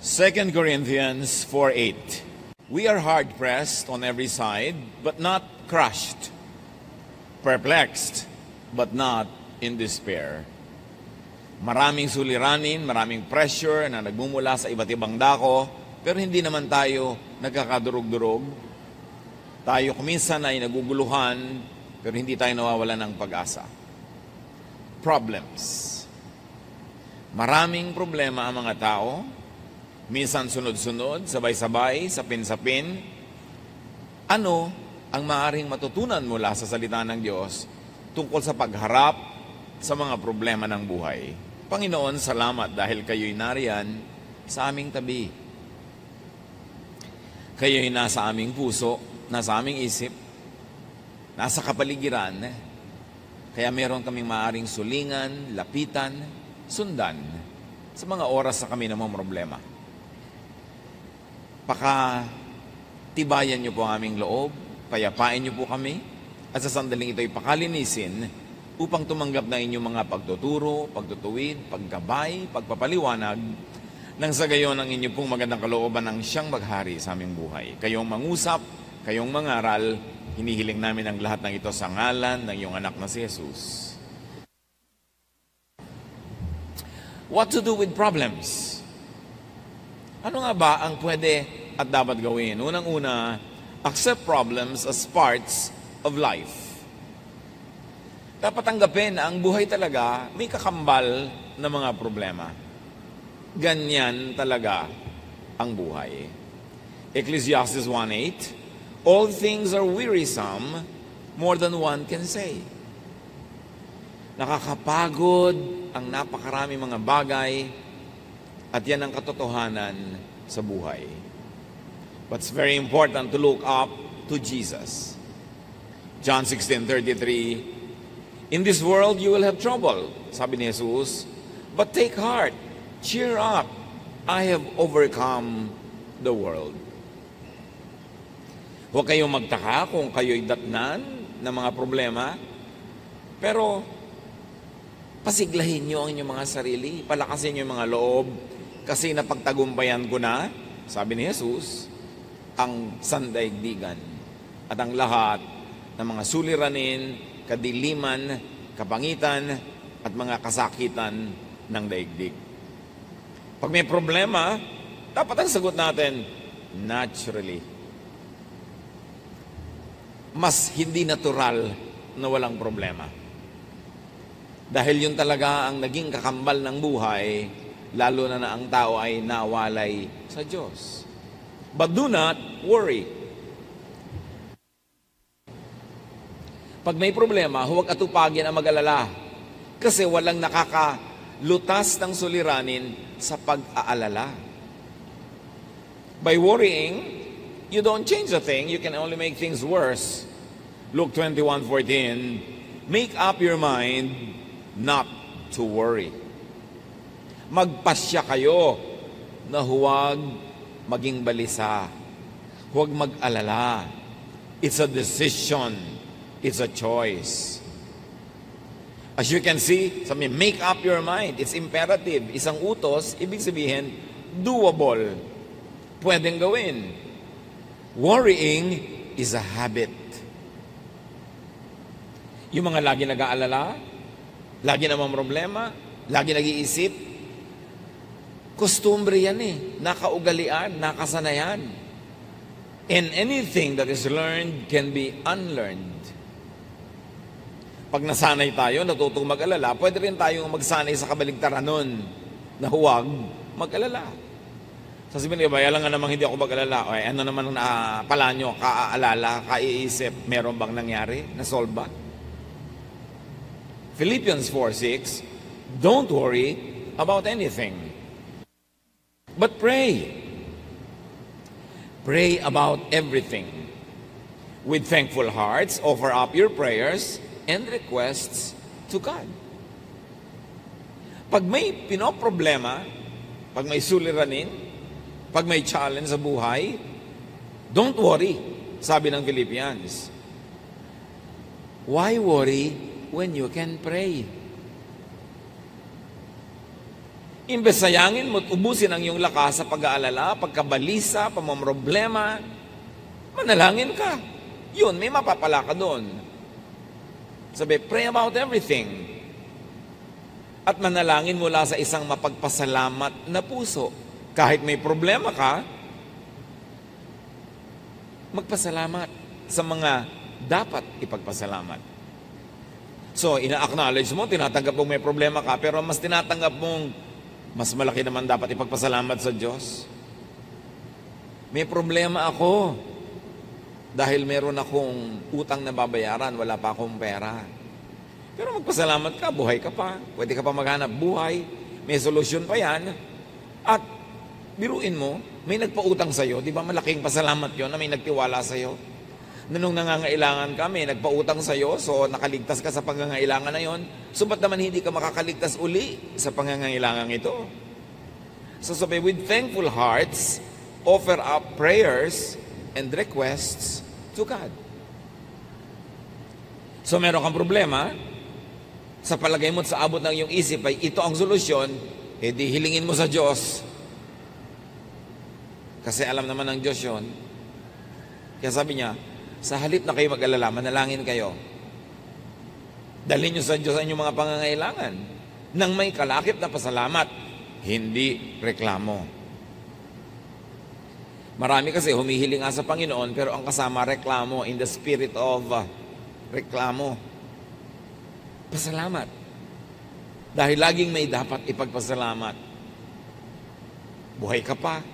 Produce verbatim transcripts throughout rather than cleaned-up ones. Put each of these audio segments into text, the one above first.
Second Corinthians four eight. We are hard-pressed on every side, but not crushed. Perplexed, but not in despair. Maraming suliranin, maraming pressure na nagmumula sa iba't ibang dako, pero hindi naman tayo nagkakadurog-durog. Tayo kuminsan ay naguguluhan, pero hindi tayo nawawalan ng pag-asa. Problems. Maraming problema ang mga tao. Minsan sunod-sunod, sabay-sabay, sapin-sapin. Ano ang maaaring matutunan mula sa salita ng Diyos tungkol sa pagharap sa mga problema ng buhay? Panginoon, salamat dahil kayo'y nariyan sa aming tabi. Kayo'y nasa aming puso, nasa aming isip, nasa kapaligiran. Kaya meron kaming maaaring sulingan, lapitan, sundan sa mga oras na kami namang problema. Paka tibayan niyo po ang aming loob, payapain niyo po kami, at sa sandaling ito'y pakalinisin upang tumanggap na inyong mga pagtuturo, pagtutuwid, paggabay, pagpapaliwanag, nang sa gayon ang inyong pong magandang kalooban ang siyang maghari sa aming buhay. Kayong mangusap, kayong mangaral, hinihiling namin ang lahat ng ito sa ngalan ng iyong anak na si Jesus. What to do with problems? Ano nga ba ang pwede at dapat gawin? Unang-una, accept problems as parts of life. Dapat tanggapin na ang buhay talaga may kakambal na mga problema. Ganyan talaga ang buhay. Ecclesiastes one eight, all things are wearisome, more than one can say. Nakakapagod ang napakarami mga bagay, at yan ang katotohanan sa buhay. But it's very important to look up to Jesus. John sixteen thirty-three, in this world you will have trouble, sabi ni Jesus, but take heart, cheer up, I have overcome the world. Huwag kayong magtaka kung kayo'y datnan ng mga problema, pero pasiglahin nyo ang inyong mga sarili, palakasin nyo yung mga loob, kasi napagtagumpayan ko na, sabi ni Jesus, ang sandaigdigan at ang lahat ng mga suliranin, kadiliman, kapangitan, at mga kasakitan ng daigdig. Pag may problema, dapat ang sagot natin, naturally. Mas hindi natural na walang problema. Dahil yun talaga ang naging kakambal ng buhay, lalo na na ang tao ay nawalay sa Diyos. But do not worry. Pag may problema, huwag atupagin ang mag-alala. Kasi walang nakakalutas ng suliranin sa pag-aalala. By worrying, you don't change a thing, you can only make things worse. Luke twenty-one fourteen, make up your mind not to worry. Magpasya kayo na huwag maging balisa. Huwag mag-alala. It's a decision. It's a choice. As you can see, sabi, make up your mind. It's imperative. Isang utos, ibig sabihin, doable. Pwedeng gawin. Worrying is a habit. Yung mga lagi nag-aalala, lagi namang problema, lagi nag-iisip, kostumbre yan eh. Nakaugalian, nakasanayan. And anything that is learned can be unlearned. Pag nasanay tayo, natutong mag-alala, pwede rin tayong magsanay sa kabaligtaran nun na huwag mag-alala. Sasabihin niyo, alam nga namang hindi ako mag-alala. O, ano naman ang uh, pala nyo, kaaalala, kaiisip, meron bang nangyari? Nasolve ba? Philippians four six, don't worry about anything. But pray. Pray about everything. With thankful hearts, offer up your prayers and requests to God. Pag may pinoproblema, pag may suliranin, pag may challenge sa buhay, don't worry, sabi ng Philippians. Why worry when you can pray? Imbes sayangin mo at ubusin ang iyong lakas sa pag-aalala, pagkabalisa, pamamroblema, manalangin ka. Yun, may mapapala ka doon. Sabi, pray about everything. At manalangin mula sa isang mapagpasalamat na puso. Kahit may problema ka, magpasalamat sa mga dapat ipagpasalamat. So, ina-acknowledge mo, tinatanggap mong may problema ka, pero mas tinatanggap mong mas malaki naman dapat ipagpasalamat sa Diyos. May problema ako dahil meron akong utang na babayaran, wala pa akong pera. Pero magpasalamat ka, buhay ka pa, pwede ka pa maghanap buhay, may solusyon pa yan. At biruin mo, may nagpautang sa'yo, di ba malaking pasalamat yon na may nagtiwala sa'yo? Na nung nangangailangan ka, may nagpautang sa'yo, so nakaligtas ka sa pangangailangan na yon, so ba't naman hindi ka makakaligtas uli sa pangangailangan ito? So sabi, with thankful hearts, offer up prayers and requests to God. So meron kang problema, sa palagay mo at sa abot ng iyong isip ay ito ang solusyon, edi hilingin mo sa Diyos. Kasi alam naman ng Diyos yun. Kaya sabi niya, sa halip na kayo mag-alala, manalangin kayo. Dalhin niyo sa Diyos ang inyong mga pangangailangan nang may kalakip na pasalamat, hindi reklamo. Marami kasi humihiling nga sa Panginoon, pero ang kasama reklamo, in the spirit of uh, reklamo. Pasalamat. Dahil laging may dapat ipagpasalamat. Buhay ka pa.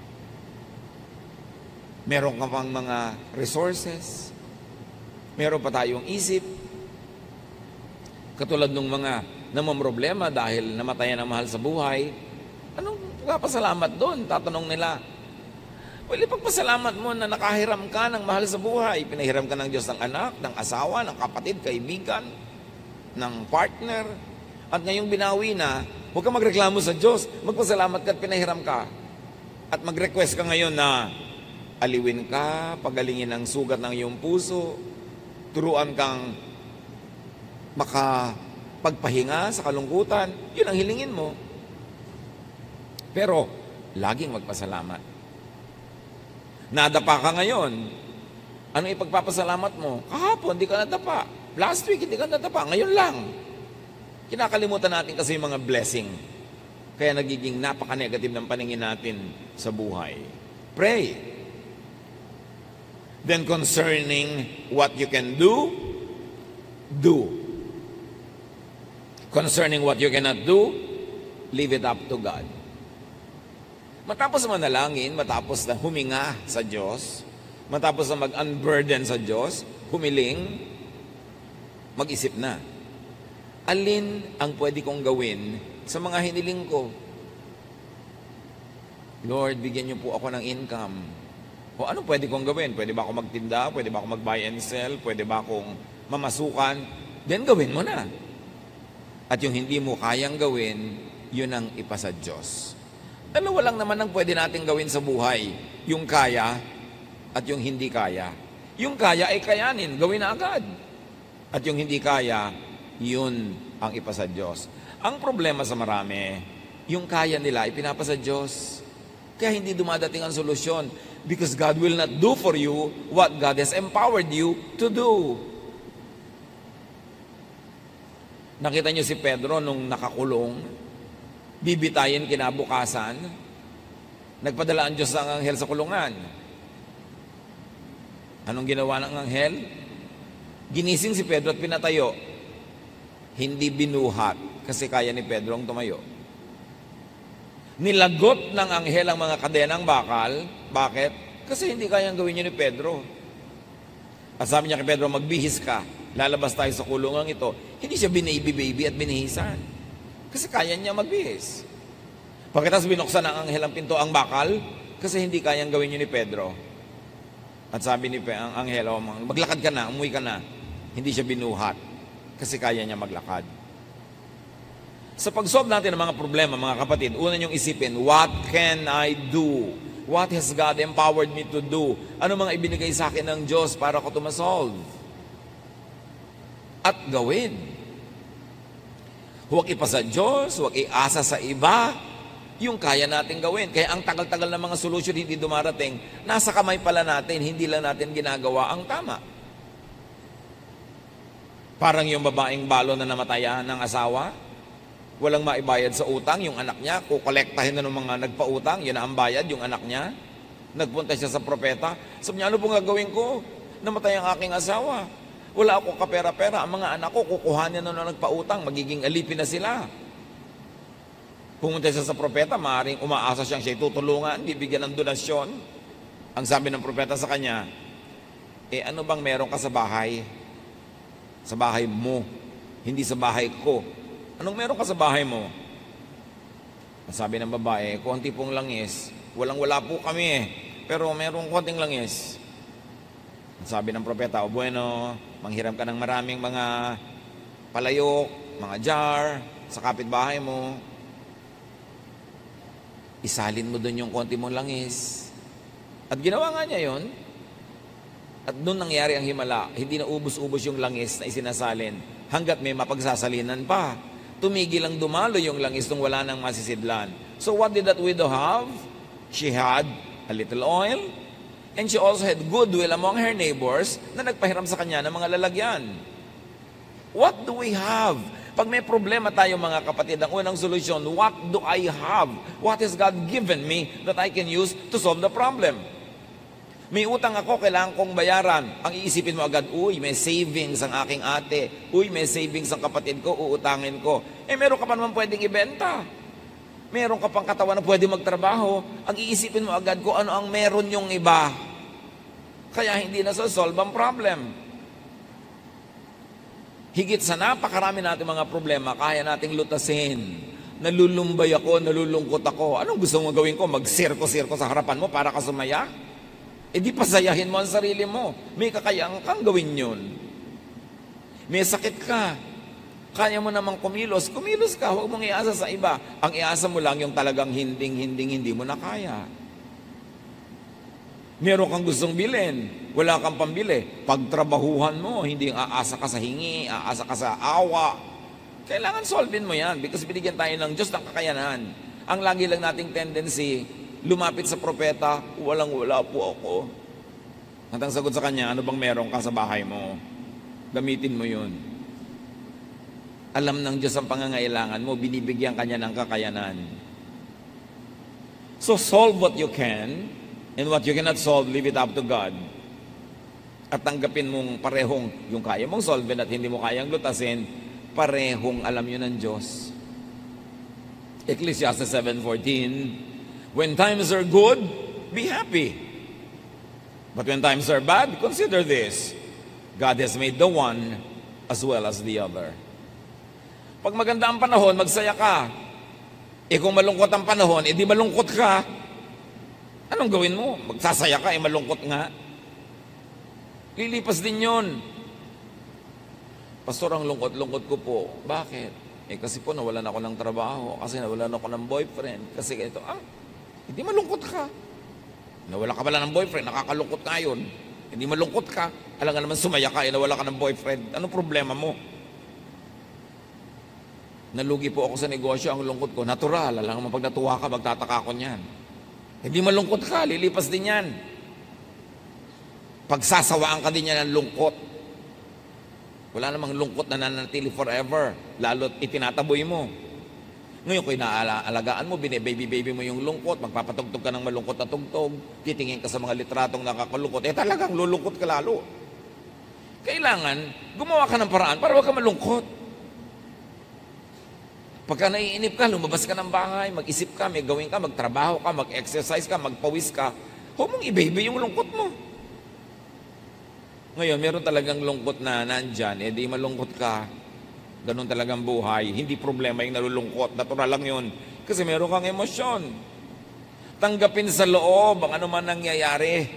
Meron ka pang mga resources. Meron pa tayong isip. Katulad ng mga namamroblema dahil namatayan ang mahal sa buhay. Anong pasalamat doon? Tatanong nila. Well, ipagpasalamat mo na nakahiram ka ng mahal sa buhay. Pinahiram ka ng Diyos ng anak, ng asawa, ng kapatid, kaibigan, ng partner, at ngayong binawi na, huwag ka magreklamo sa Diyos, magpasalamat ka at pinahiram ka. At mag-request ka ngayon na aliwin ka, pagalingin ang sugat ng iyong puso, turuan kang makapagpahinga sa kalungkutan, yun ang hilingin mo. Pero, laging magpasalamat. Nadapa ka ngayon, ano ipagpapasalamat mo? Kahapon, di ka nadapa. Last week, hindi ka nadapa. Ngayon lang. Kinakalimutan natin kasi yung mga blessing. Kaya nagiging napaka-negative ng paningin natin sa buhay. Pray. Then concerning what you can do, do. Concerning what you cannot do, leave it up to God. Matapos na manalangin, matapos na huminga sa Diyos, matapos na mag-unburden sa Diyos, humiling, mag-isip na. Alin ang pwede kong gawin sa mga hiniling ko? Lord, bigyan niyo po ako ng income. O ano pwede kong gawin? Pwede ba ako magtinda? Pwede ba ako mag-buy and sell? Pwede ba akong mamasukan? Then gawin mo na. At yung hindi mo kayang gawin, yun ang ipasa Diyos. Dalawa lang naman ang pwede natin gawin sa buhay. Yung kaya at yung hindi kaya. Yung kaya ay kayanin, gawin na agad. At yung hindi kaya, yun ang ipasa Diyos. Ang problema sa marami, yung kaya nila, ipinapasa Diyos. Kaya hindi dumadating ang solusyon. Because God will not do for you what God has empowered you to do. Nakita niyo si Pedro nung nakakulong, bibitayin kinabukasan, nagpadala ang Diyos ng anghel sa kulungan. Anong ginawa ng anghel? Ginising si Pedro at pinatayo. Hindi binuhat kasi kaya ni Pedro ang tumayo. Nilagot ng anghel ang mga kadenang bakal. Bakit? Kasi hindi kayang gawin niyo ni Pedro. At sabi niya kay Pedro, magbihis ka. Lalabas tayo sa kulungan ito. Hindi siya binaby-baby at binihisan. Kasi kaya niya magbihis. Pagkatapos binuksan ng anghel ang pinto ang bakal, kasi hindi kayang gawin niyo ni Pedro. At sabi ni ang anghel, oh, maglakad ka na, umuwi ka na. Hindi siya binuhat kasi kaya niya maglakad. Sa pag-solve natin ng mga problema, mga kapatid, una niyong isipin, what can I do? What has God empowered me to do? Ano mga ibinigay sa akin ng Diyos para ko tumasolve? At gawin. Huwag ipasa Diyos, huwag iasa sa iba, yung kaya natin gawin. Kaya ang tagal-tagal ng mga solusyon hindi dumarating, nasa kamay pala natin, hindi lang natin ginagawa ang tama. Parang yung babaeng balo na namatayan ng asawa, walang maibayad sa utang, yung anak niya, kukolektahin na ng mga nagpautang, yun na ang bayad, yung anak niya. Nagpunta siya sa propeta, sabi niya, ano pong gagawin ko? Namatay ang aking asawa. Wala ako kapera-pera, ang mga anak ko, kukuhanin na ng nagpautang, magiging alipin na sila. Pumunta siya sa propeta, maaaring umaasa siyang siya tutulungan, bibigyan ng donasyon. Ang sabi ng propeta sa kanya, eh ano bang meron ka sa bahay? Sa bahay mo, hindi sa bahay ko. Anong meron ka sa bahay mo? Ang sabi ng babae, konti pong langis. Walang-wala po kami eh, pero merong konting langis. Ang sabi ng propeta, o bueno, manghiram ka ng maraming mga palayok, mga jar, sa kapitbahay mo. Isalin mo doon yung konti mong langis. At ginawa nga niya yon. At doon nangyari ang himala. Hindi na ubos-ubos yung langis na isinasalin hanggat may mapagsasalinan pa. Tumigil ang dumalo yung langis nung wala nang masisidlan. So what did that widow have? She had a little oil, and she also had goodwill among her neighbors na nagpahiram sa kanya ng mga lalagyan. What do we have? Pag may problema tayo mga kapatid, ang unang solusyon, what do I have? What has God given me that I can use to solve the problem? May utang ako, kailangan kong bayaran. Ang iisipin mo agad, uy, may savings ang aking ate. Uy, may savings ang kapatid ko, uutangin ko. Eh, meron ka pa naman pwedeng ibenta. Meron ka pang katawan na pwede magtrabaho. Ang iisipin mo agad kung ano ang meron yung iba. Kaya hindi na solve ang problem. Higit sa napakarami natin mga problema, kaya nating lutasin. Nalulumbay ako, nalulungkot ako. Anong gusto mong gawin ko? Mag-sirko-sirko sa harapan mo para ka sumaya? E di pasayahin mo ang sarili mo. May kakayang kang gawin yun. May sakit ka. Kaya mo namang kumilos. Kumilos ka, huwag mong iasa sa iba. Ang iasa mo lang yung talagang hinding-hinding-hindi mo na kaya. Meron kang gustong bilhin, wala kang pambili. Pagtrabahuhan mo, hindi aasa ka sa hingi, aasa ka sa awa. Kailangan solvein mo yan because binigyan tayo ng Diyos ng kakayanan. Ang lagi lang nating tendency, lumapit sa propeta, walang-wala po ako. At ang sagot sa kanya, ano bang meron ka sa bahay mo? Gamitin mo yun. Alam ng Diyos ang pangangailangan mo, binibigyan kanya ng kakayanan. So solve what you can, and what you cannot solve, leave it up to God. At tanggapin mong parehong yung kaya mong solve at hindi mo kayang lutasin, parehong alam yun ng Diyos. Ecclesiastes seven fourteen, when times are good, be happy. But when times are bad, consider this. God has made the one as well as the other. Pag maganda ang panahon, magsaya ka. Eh kung malungkot ang panahon, edi malungkot ka. Anong gawin mo? Magsasaya ka, eh malungkot nga. Lilipas din yun. Pastor, ang lungkot-lungkot ko po. Bakit? Eh kasi po nawalan ako ng trabaho, kasi nawalan ako ng boyfriend, kasi ito, ah, hindi malungkot ka. Nawala ka pala ng boyfriend, nakakalungkot ka yun. Hindi malungkot ka. Alam nga naman sumaya ka, eh nawala ka ng boyfriend. Anong problema mo? Nalugi po ako sa negosyo, ang lungkot ko. Natural, alam mo, pag natuwa ka, magtataka ko niyan. Hindi malungkot ka, lilipas din yan. Pagsasawaan ka din yan ng lungkot. Wala namang lungkot na nanatili forever, lalo't itinataboy mo. Ngayon, kung inaalagaan mo, bine-baby-baby mo yung lungkot, magpapatugtog ka ng malungkot na tugtog, titingin ka sa mga litratong nakakalungkot, eh talagang lulungkot ka lalo. Kailangan, gumawa ka ng paraan para huwag ka malungkot. Pagka naiinip ka, lumabas ka ng bahay, mag-isip ka, may gawin ka, magtrabaho ka, mag-exercise ka, magpawis ka, huwag mong i-baby yung lungkot mo. Ngayon, meron talagang lungkot na nandyan, eh di malungkot ka, ganun talagang buhay, hindi problema yung nalulungkot, natural lang yun, kasi meron kang emosyon. Tanggapin sa loob ang ano man nangyayari.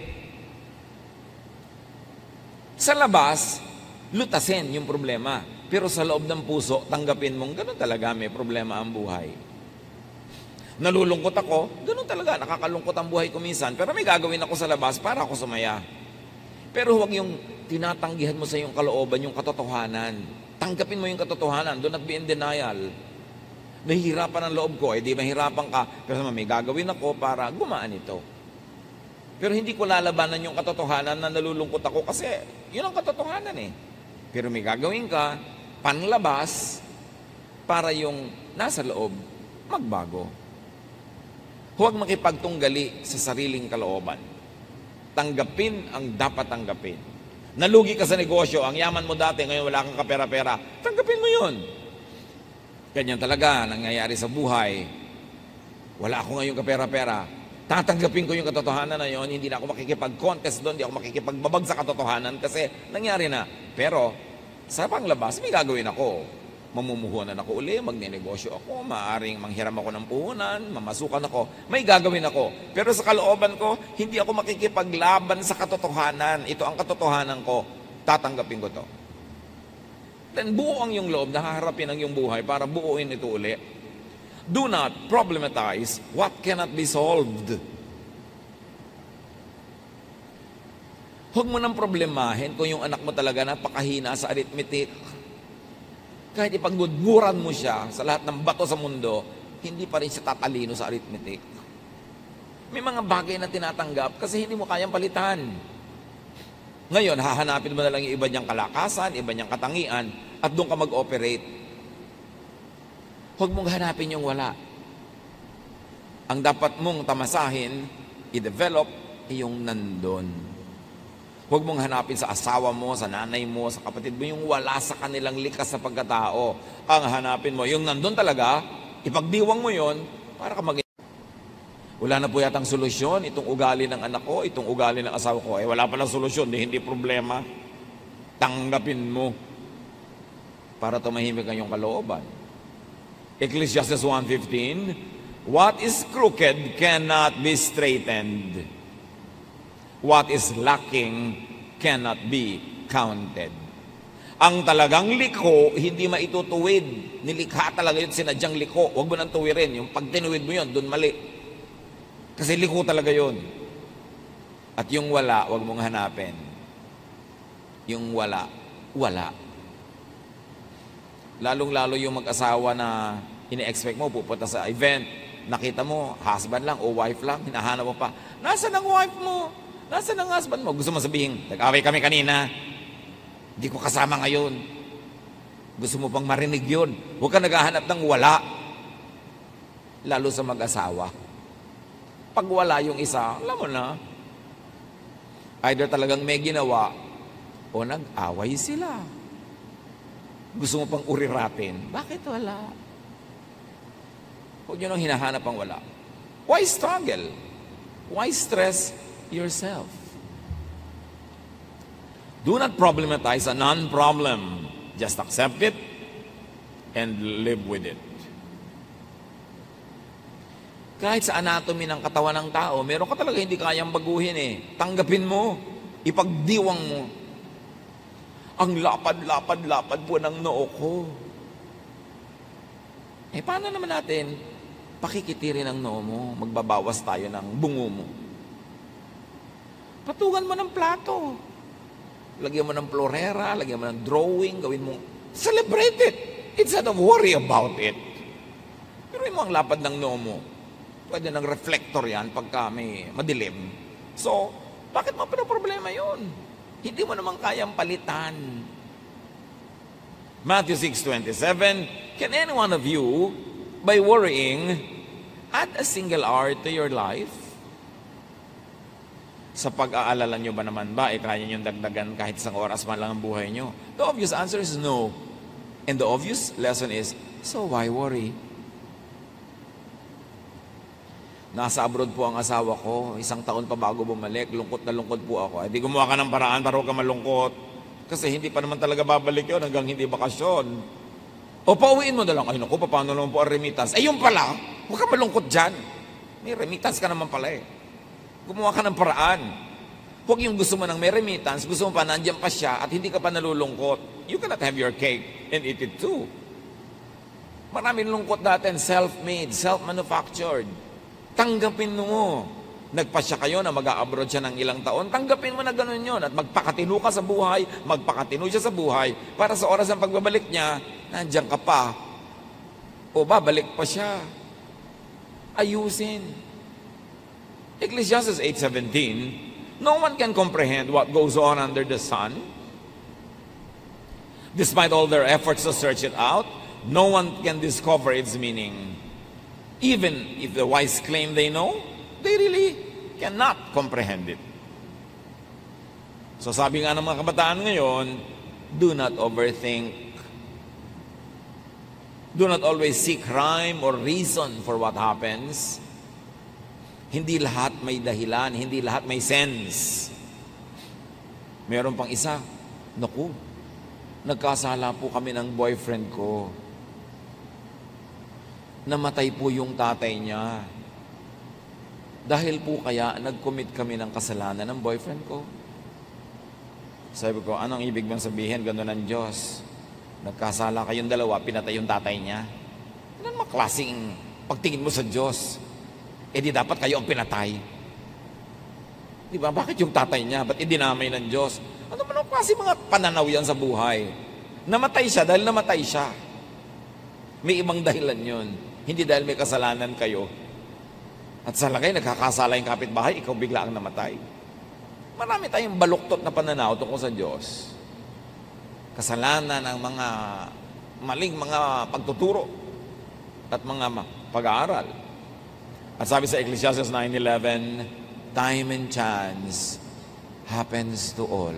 Sa labas, lutasin yung problema. Pero sa loob ng puso, tanggapin mong ganun talaga, may problema ang buhay. Nalulungkot ako, ganun talaga, nakakalungkot ang buhay ko minsan, pero may gagawin ako sa labas para ako sumaya. Pero huwag yung tinatanggihan mo sa iyong kalooban, yung katotohanan. Tanggapin mo yung katotohanan, do not be in denial. Nahihirapan ang loob ko, eh di mahirapan ka, pero may gagawin ako para gumaan ito. Pero hindi ko lalabanan yung katotohanan na nalulungkot ako kasi yun ang katotohanan eh. Pero may gagawin ka, panlabas, para yung nasa loob, magbago. Huwag makipagtunggali sa sariling kalooban. Tanggapin ang dapat tanggapin. Nalugi ka sa negosyo, ang yaman mo dati, ngayon wala kang kapera-pera, tanggapin mo yun. Ganyan talaga, nangyayari sa buhay. Wala ako ngayon kapera-pera. Tatanggapin ko yung katotohanan na yun, hindi na ako makikipag-contest doon, hindi ako makikipagbabag sa katotohanan kasi nangyari na. Pero sa panglabas, may gagawin ako. Mamumuhunan ako uli, magnenegosyo ako, maaring manghiram ako ng puhunan, mamasukan ako, may gagawin ako. Pero sa kalooban ko, hindi ako makikipaglaban sa katotohanan. Ito ang katotohanan ko, tatanggapin ko to. Then buo ang yung loob, nahaharapin ang yung buhay para buuin ito uli. Do not problematize what cannot be solved. Huwag mo nang problemahin kung yung anak mo talaga napakahina sa arithmetic. Kahit ipagbuburan mo siya sa lahat ng bato sa mundo, hindi pa rin siya tatalino sa arithmetic. May mga bagay na tinatanggap kasi hindi mo kayang palitan. Ngayon, hahanapin mo na lang yung iba niyang kalakasan, iba niyang katangian, at doon ka mag-operate. Huwag mong hanapin yung wala. Ang dapat mong tamasahin, i-develop, yung nandun. Huwag mong hanapin sa asawa mo, sa nanay mo, sa kapatid mo, yung wala sa kanilang likas sa pagkatao. Ang hanapin mo, yung nandun talaga, ipagdiwang mo yon para ka mag- Wala na po yatang solusyon, itong ugali ng anak ko, itong ugali ng asawa ko. Eh, wala palang solusyon, di, hindi problema. Tanggapin mo para tumahimik ang iyong kalooban. Ecclesiastes one fifteen, what is crooked cannot be straightened. What is lacking cannot be counted. Ang talagang liko, hindi maitutuwid. Nilikha talaga yun, sinadyang liko. Huwag mo nang tuwirin. Yung pag tinuwid mo yun, dun mali. Kasi liko talaga yun. At yung wala, huwag mong hanapin. Yung wala, wala. Lalong-lalo yung mag-asawa na ini-expect mo, pupunta sa event, nakita mo, husband lang o wife lang, hinahanap mo pa, nasaan ang wife mo? Nasaan ang husband mo? Gusto mo sabihin, nag-away kami kanina, hindi ko kasama ngayon. Gusto mo pang marinig yun. Huwag ka naghahanap ng wala. Lalo sa mag-asawa. Pag wala yung isa, alam mo na, either talagang may ginawa o nag-away sila. Gusto mo pang uriratin. Bakit wala? Huwag nyo nang hinahanap ang wala. Why struggle? Why stress yourself? Do not problematize a non-problem. Just accept it and live with it. Kahit sa anatomy ng katawan ng tao, meron ka talaga hindi kayang baguhin eh. Tanggapin mo. Ipagdiwang mo. Ang lapad-lapad-lapad po ng noo ko. Eh, paano naman natin pakikitirin ang noo mo? Magbabawas tayo ng bungo mo. Patungan mo ng plato. Lagyan mo ng florera, lagyan mo ng drawing, gawin mo, celebrate it. Instead of worry about it. Pero mo ang lapad ng noo mo. Pwede ng reflector yan pagka may madilim. So, bakit mo pinaproblema yun? Hindi mo naman kayang palitan. Matthew six twenty-seven, can any one of you, by worrying, add a single hour to your life? Sa pag-aalala nyo ba naman ba, eh, kaya nyo dagdagan kahit isang oras man lang ang buhay nyo? The obvious answer is no. And the obvious lesson is, so why worry? Nasa abroad po ang asawa ko, isang taon pa bago bumalik, lungkot na lungkot po ako. Eh, di gumawa ka ng paraan para huwag ka malungkot. Kasi hindi pa naman talaga babalik yun hanggang hindi bakasyon. O pauwiin mo na lang, ay naku, paano naman po ang remittance? Eh, yung pala, huwag ka malungkot dyan. May remittance ka naman pala eh. Gumawa ka ng paraan. Huwag yung gusto mo ng may remittance, gusto mo pa nandiyan pa siya at hindi ka pa nalulungkot. You cannot have your cake and eat it too. Maraming lungkot natin, self-made, self-manufactured. Tanggapin mo. Nagpasya kayo na mag-a-abroad siya ng ilang taon, tanggapin mo na ganun yun at magpakatino ka sa buhay, magpakatino siya sa buhay para sa oras ng pagbabalik niya, nandiyan ka pa. O babalik pa siya. Ayusin. Ecclesiastes eight seventeen, no one can comprehend what goes on under the sun. Despite all their efforts to search it out, no one can discover its meaning. Even if the wise claim they know, they really cannot comprehend it. So sabi nga ng mga kabataan ngayon, do not overthink. Do not always seek rhyme or reason for what happens. Hindi lahat may dahilan, hindi lahat may sense. Meron pang isa, naku, nagkasala po kami ng boyfriend ko. Namatay po yung tatay niya. Dahil po kaya nag-commit kami ng kasalanan ng boyfriend ko. Sabi ko, anong ibig bang sabihin? Gano'n ng Diyos. Nagkasala kayong dalawa, pinatay yung tatay niya. Ano naman klaseng pagtingin mo sa Diyos? Eh di dapat kayo ang pinatay. Di ba? Bakit yung tatay niya? Ba't idinamay ng Diyos? Ano man ang klase mga pananaw yan sa buhay? Namatay siya dahil namatay siya. May ibang dahilan yun. Hindi dahil may kasalanan kayo. At sa lagay, nagkakasala yung kapitbahay, ikaw bigla ang namatay. Marami tayong baluktot na pananaw tungkol sa Diyos. Kasalanan ng mga maling mga pagtuturo at mga pag-aaral. At sabi sa Ecclesiastes nine eleven, time and chance happens to all.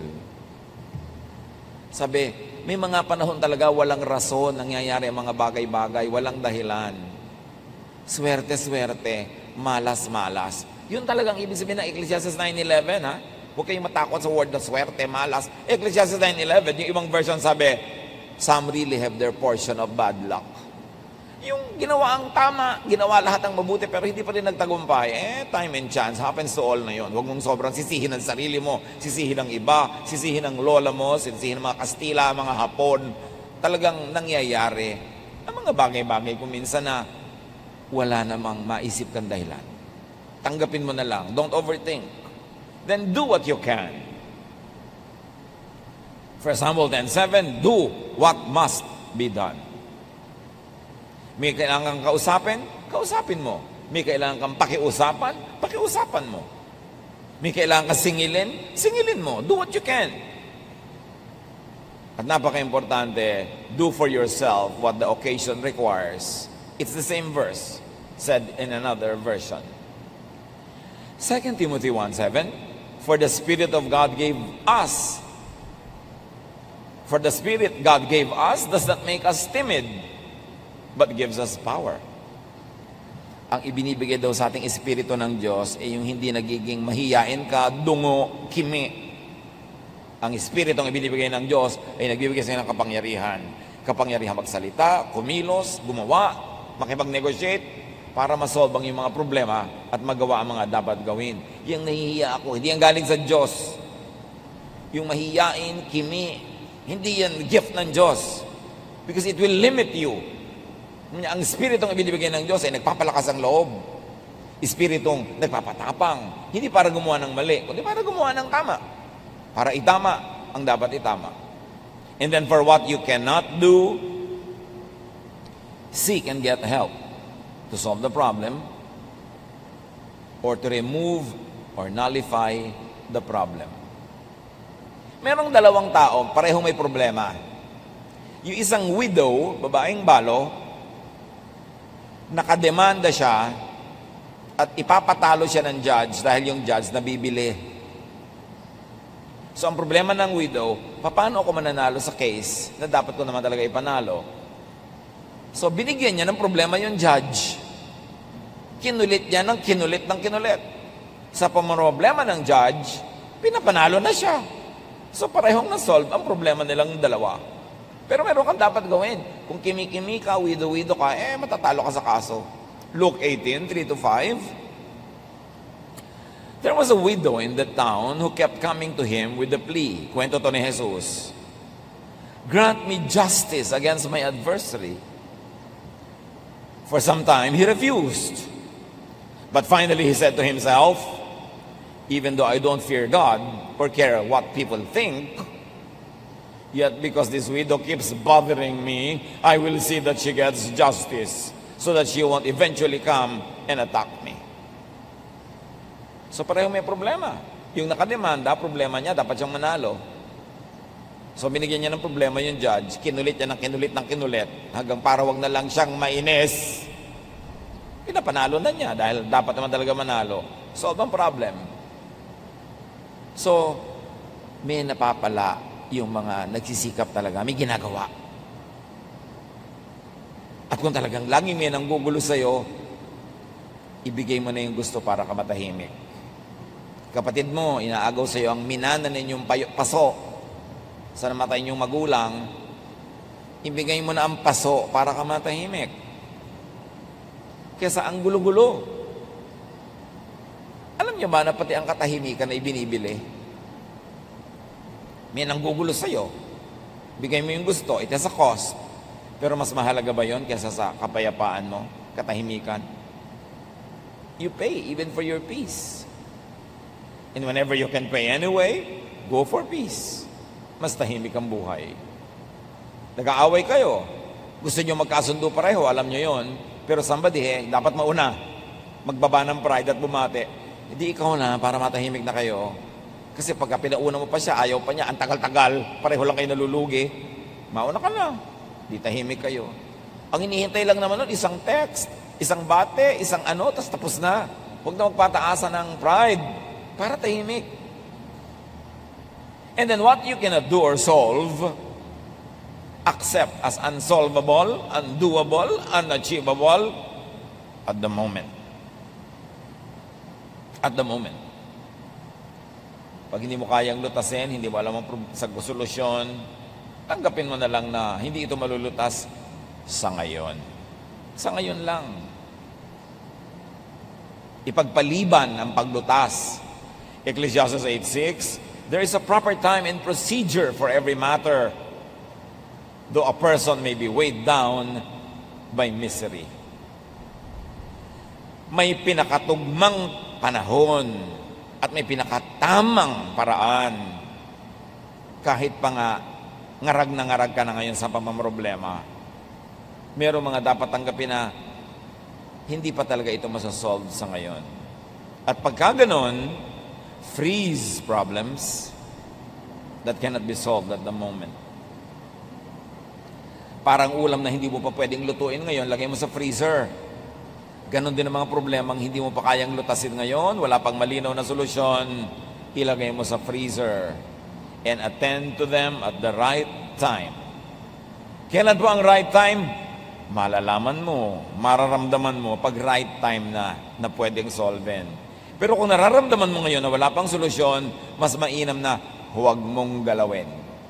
Sabi, may mga panahon talaga walang rason nangyayari ang mga bagay-bagay, walang dahilan. Swerte-swerte, malas-malas. Yun talagang ibig sabihin ng Ecclesiastes nine eleven, ha? Huwag kayong matakot sa word na swerte, malas. Ecclesiastes nine eleven, yung ibang version sabi, some really have their portion of bad luck. Yung ginawa ang tama, ginawa lahat ang mabuti, pero hindi pa rin nagtagumpay, eh, time and chance happens to all na yun. Huwag mong sobrang sisihin ang sarili mo, sisihin ang iba, sisihin ang lola mo, sisihin ang mga Kastila, mga Hapon. Talagang nangyayari ang mga bagay-bagay kung minsan na wala namang maisip kang dahilan. Tanggapin mo na lang. Don't overthink. Then do what you can. First Samuel ten seven, do what must be done. May kailangan kausapin, kausapin mo. May kailangan kang pakiusapan, pakiusapan mo. May kailangan kang singilin, singilin mo. Do what you can. At napaka-importante, do for yourself what the occasion requires. It's the same verse, said in another version. Second Timothy one seven, for the Spirit of God gave us, for the Spirit God gave us does not make us timid, but gives us power. Ang ibinibigay daw sa ating Espiritu ng Diyos ay yung hindi nagiging mahiyain ka, dungo, kimi. Ang Espiritu ang ibinibigay ng Diyos ay nagbibigay sa ng kapangyarihan. Kapangyarihan magsalita, kumilos, gumawa, makipag-negotiate, para masolve ang yung mga problema at magawa ang mga dapat gawin. Yung nahihiya ako, hindi yan galing sa Diyos. Yung mahiyain, kimi, hindi yan gift ng Diyos. Because it will limit you. Ang Espiritong ibinibigay ng Diyos ay nagpapalakas ang loob. Espiritong nagpapatapang. Hindi para gumawa ng mali, kundi para gumawa ng tama. Para itama ang dapat itama. And then for what you cannot do, seek and get help to solve the problem or to remove or nullify the problem. Merong dalawang tao, parehong may problema. Yung isang widow, babaeng balo, nakademanda siya at ipapatalo siya ng judge dahil yung judge nabibili. So ang problema ng widow, paano ako mananalo sa case na dapat ko naman talaga ipanalo? So, binigyan niya ng problema yung judge. Kinulit niya ng kinulit ng kinulit. Sa pamroblema ng judge, pinapanalo na siya. So, parehong na-solve ang problema nilang dalawa. Pero meron kang dapat gawin. Kung kimi-kimi ka, widow-widow ka, eh, matatalo ka sa kaso. Luke eighteen, three to five. There was a widow in the town who kept coming to him with the plea. Kwento to ni Jesus. Grant me justice against my adversary. For some time, he refused. But finally, he said to himself, even though I don't fear God or care what people think, Yet because this widow keeps bothering me, I will see that she gets justice so that she won't eventually come and attack me. So pareho may problema. Yung nakademanda, problema niya, dapat siyang manalo. So binigyan niya ng problema yung judge, kinulit niya ng kinulit ng kinulit, hanggang para wag na lang siyang mainis. Pinapanalo na niya dahil dapat naman talaga manalo. Solve ang problem. So, may napapala yung mga nagsisikap talaga, may ginagawa. At kung talagang laging may nanggugulo sa'yo, ibigay mo na yung gusto para ka matahimik. Kapatid mo, inaagaw sa'yo ang minana ninyong paso sa namatay ninyong magulang, ibigay mo na ang paso para ka matahimik. Kesa ang gulo-gulo. Alam niyo ba na pati ang katahimikan na ibinibili? May nanggugulo sa'yo. Bigay mo yung gusto. It has a cost. Pero mas mahalaga ba yon kaysa sa kapayapaan mo? Katahimikan? You pay even for your peace. And whenever you can pay anyway, go for peace. Mas tahimik ang buhay. Nag-aaway kayo. Gusto nyo magkasundo pareho, alam nyo yon. Pero somebody, eh, dapat mauna. Magbaba ng pride at bumate. Hindi ikaw na para matahimik na kayo. Kasi pagka pinauna mo pa siya, ayaw pa niya, ang tagal-tagal, pareho lang kayo nalulugi, mauna ka na. Di tahimik kayo. Ang hinihintay lang naman nun, isang text, isang bate, isang ano, tas tapos na. Huwag na magpataasan ng pride para tahimik. And then what you cannot do or solve, accept as unsolvable, undoable, unachievable at the moment. At the moment. Pag hindi mo kayang lutasin, hindi mo alam ang solusyon, tanggapin mo na lang na hindi ito malulutas sa ngayon. Sa ngayon lang. Ipagpaliban ang paglutas. Ecclesiastes eight six, there is a proper time and procedure for every matter, though a person may be weighed down by misery. May pinakatugmang panahon at may pinakatamang paraan. Kahit pa nga ngarag na ngarag ka na ngayon sa pamamroblema, merong mga dapat tanggapin na hindi pa talaga ito masasolve sa ngayon. At pagka ganon, freeze problems that cannot be solved at the moment. Parang ulam na hindi mo pa pwedeng lutuin ngayon, lagay mo sa freezer. Ganon din ang mga problemang hindi mo pa kayang lutasin ngayon, wala pang malinaw na solusyon, ilagay mo sa freezer and attend to them at the right time. Kailan po ang right time? Malalaman mo, mararamdaman mo pag right time na na pwedeng solven. Pero kung nararamdaman mo ngayon na wala pang solusyon, mas mainam na huwag mong galawin.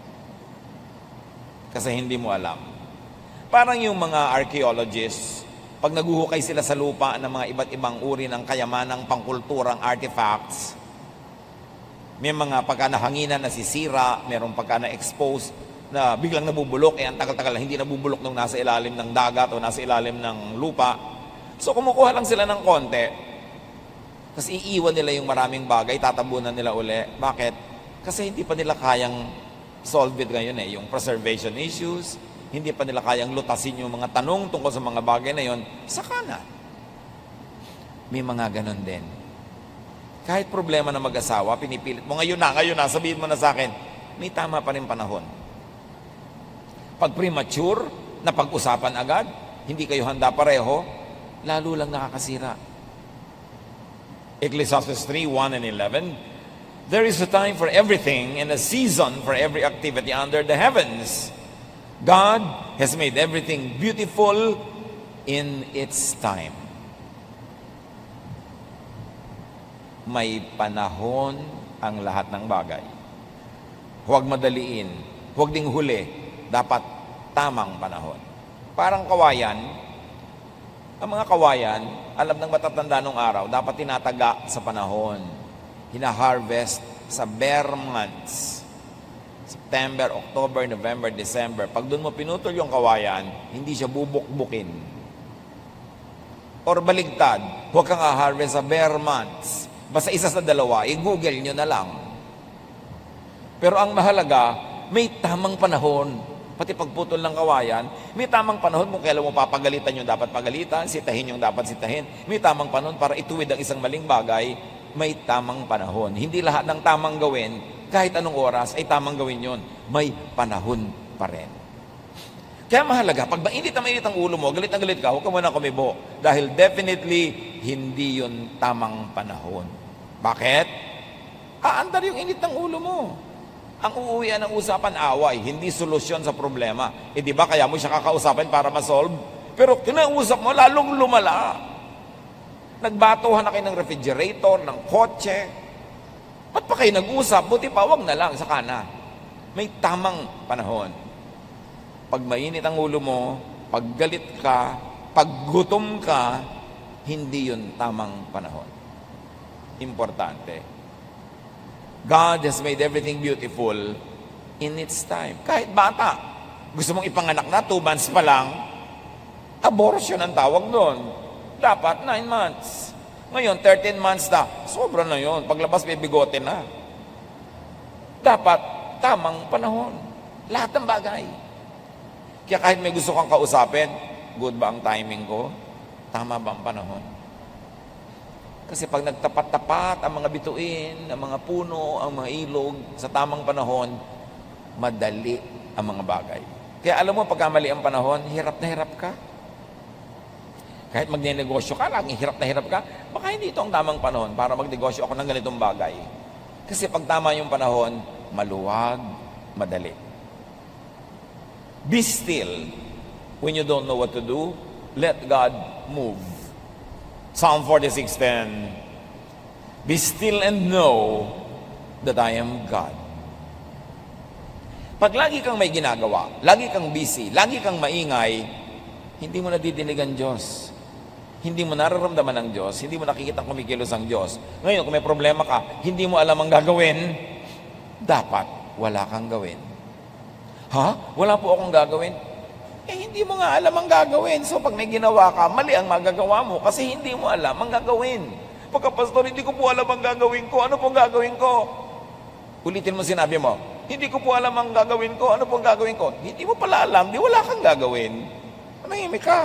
Kasi hindi mo alam. Parang yung mga archaeologists, pag naguhukay sila sa lupa ng mga iba't ibang uri ng kayamanang pangkulturang artifacts, may mga pagka nahanginan na sisira, mayroong pagka na-expose na biglang nabubulok, eh ang tagal-tagal hindi nabubulok nung nasa ilalim ng dagat o nasa ilalim ng lupa. So kumukuha lang sila ng konti, kasi iiwan nila yung maraming bagay, tatabunan nila uli. Bakit? Kasi hindi pa nila kayang solve it ngayon eh, yung preservation issues, hindi pa nila kayang lutasin yung mga tanong tungkol sa mga bagay na yon, saka na. May mga ganon din. Kahit problema na mag-asawa, pinipilit mo, ngayon na, ngayon na, sabihin mo na sa akin, may tama pa rin panahon. Pag premature, na pag-usapan agad, hindi kayo handa pareho, lalo lang nakakasira. Ecclesiastes three, one and eleven, there is a time for everything and a season for every activity under the heavens. God has made everything beautiful in its time. May panahon ang lahat ng bagay. Huwag madaliin, huwag ding huli, dapat tamang panahon. Parang kawayan, ang mga kawayan, alam ng matatanda nung araw, dapat tinataga sa panahon. Hina-harvest sa bare months. September, October, November, December. Pag doon mo pinutol yung kawayan, hindi siya bubukbukin. Or baligtad, huwag kang a-harvest sa bare months. Basta isa sa dalawa, i-google nyo na lang. Pero ang mahalaga, may tamang panahon. Pati pagputol ng kawayan, may tamang panahon kung kailan mo papagalitan yung dapat pagalitan, sitahin yung dapat sitahin. May tamang panahon para ituwid ang isang maling bagay, may tamang panahon. Hindi lahat ng tamang gawin, kahit anong oras, ay tamang gawin yon. May panahon pa rin. Kaya mahalaga, pag mainit na mainit ang ulo mo, galit na galit ka, huwag ka muna kumibo. Dahil definitely, hindi yon tamang panahon. Bakit? Aandar yung init ng ulo mo. Ang uuwian ng usapan, away, hindi solusyon sa problema. Eh di ba kaya mo siya kakausapin para ma-solve? Pero kinausap mo, lalong lumala. Nagbatuhan na kayo ng refrigerator, ng kotse. Ba't pa kayo nag-usap? Buti pa, wag na lang, saka na. May tamang panahon. Pag mainit ang ulo mo, pag galit ka, pag gutom ka, hindi yun tamang panahon. Importante. God has made everything beautiful in its time. Kahit bata, gusto mong ipanganak na, two months pa lang, abortion ang tawag doon. Dapat nine months. Ngayon, thirteen months na, sobra na yon. Paglabas, may bigote na. Dapat, tamang panahon. Lahat ng bagay. Kaya kahit may gusto kang kausapin, good ba ang timing ko? Tama ba ang panahon? Kasi pag nagtapat-tapat ang mga bituin, ang mga puno, ang mga ilog, sa tamang panahon, madali ang mga bagay. Kaya alam mo, pagka mali ang panahon, hirap na hirap ka. Kahit magne-negosyo ka, laging hirap na hirap ka, baka hindi ito ang tamang panahon para magnegosyo ako ng ganitong bagay. Kasi pag tama yung panahon, maluwag, madali. Be still when you don't know what to do. Let God move. Psalm forty-six ten. Be still and know that I am God. Pag lagi kang may ginagawa, lagi kang busy, lagi kang maingay, hindi mo nadidinig ang Diyos. Hindi mo nararamdaman ang Diyos, hindi mo nakikita kumikilos ang Diyos. Ngayon, kung may problema ka, hindi mo alam ang gagawin, dapat wala kang gawin. Ha? Wala po akong gagawin? Eh, hindi mo nga alam ang gagawin. So, pag may ginawa ka, mali ang magagawa mo kasi hindi mo alam ang gagawin. Pagka, pastor, hindi ko po alam ang gagawin ko. Ano pong gagawin ko? Ulitin mo sinabi mo, hindi ko po alam ang gagawin ko. Ano pong gagawin ko? Hindi mo pala alam, di wala kang gagawin. Manahimik ka.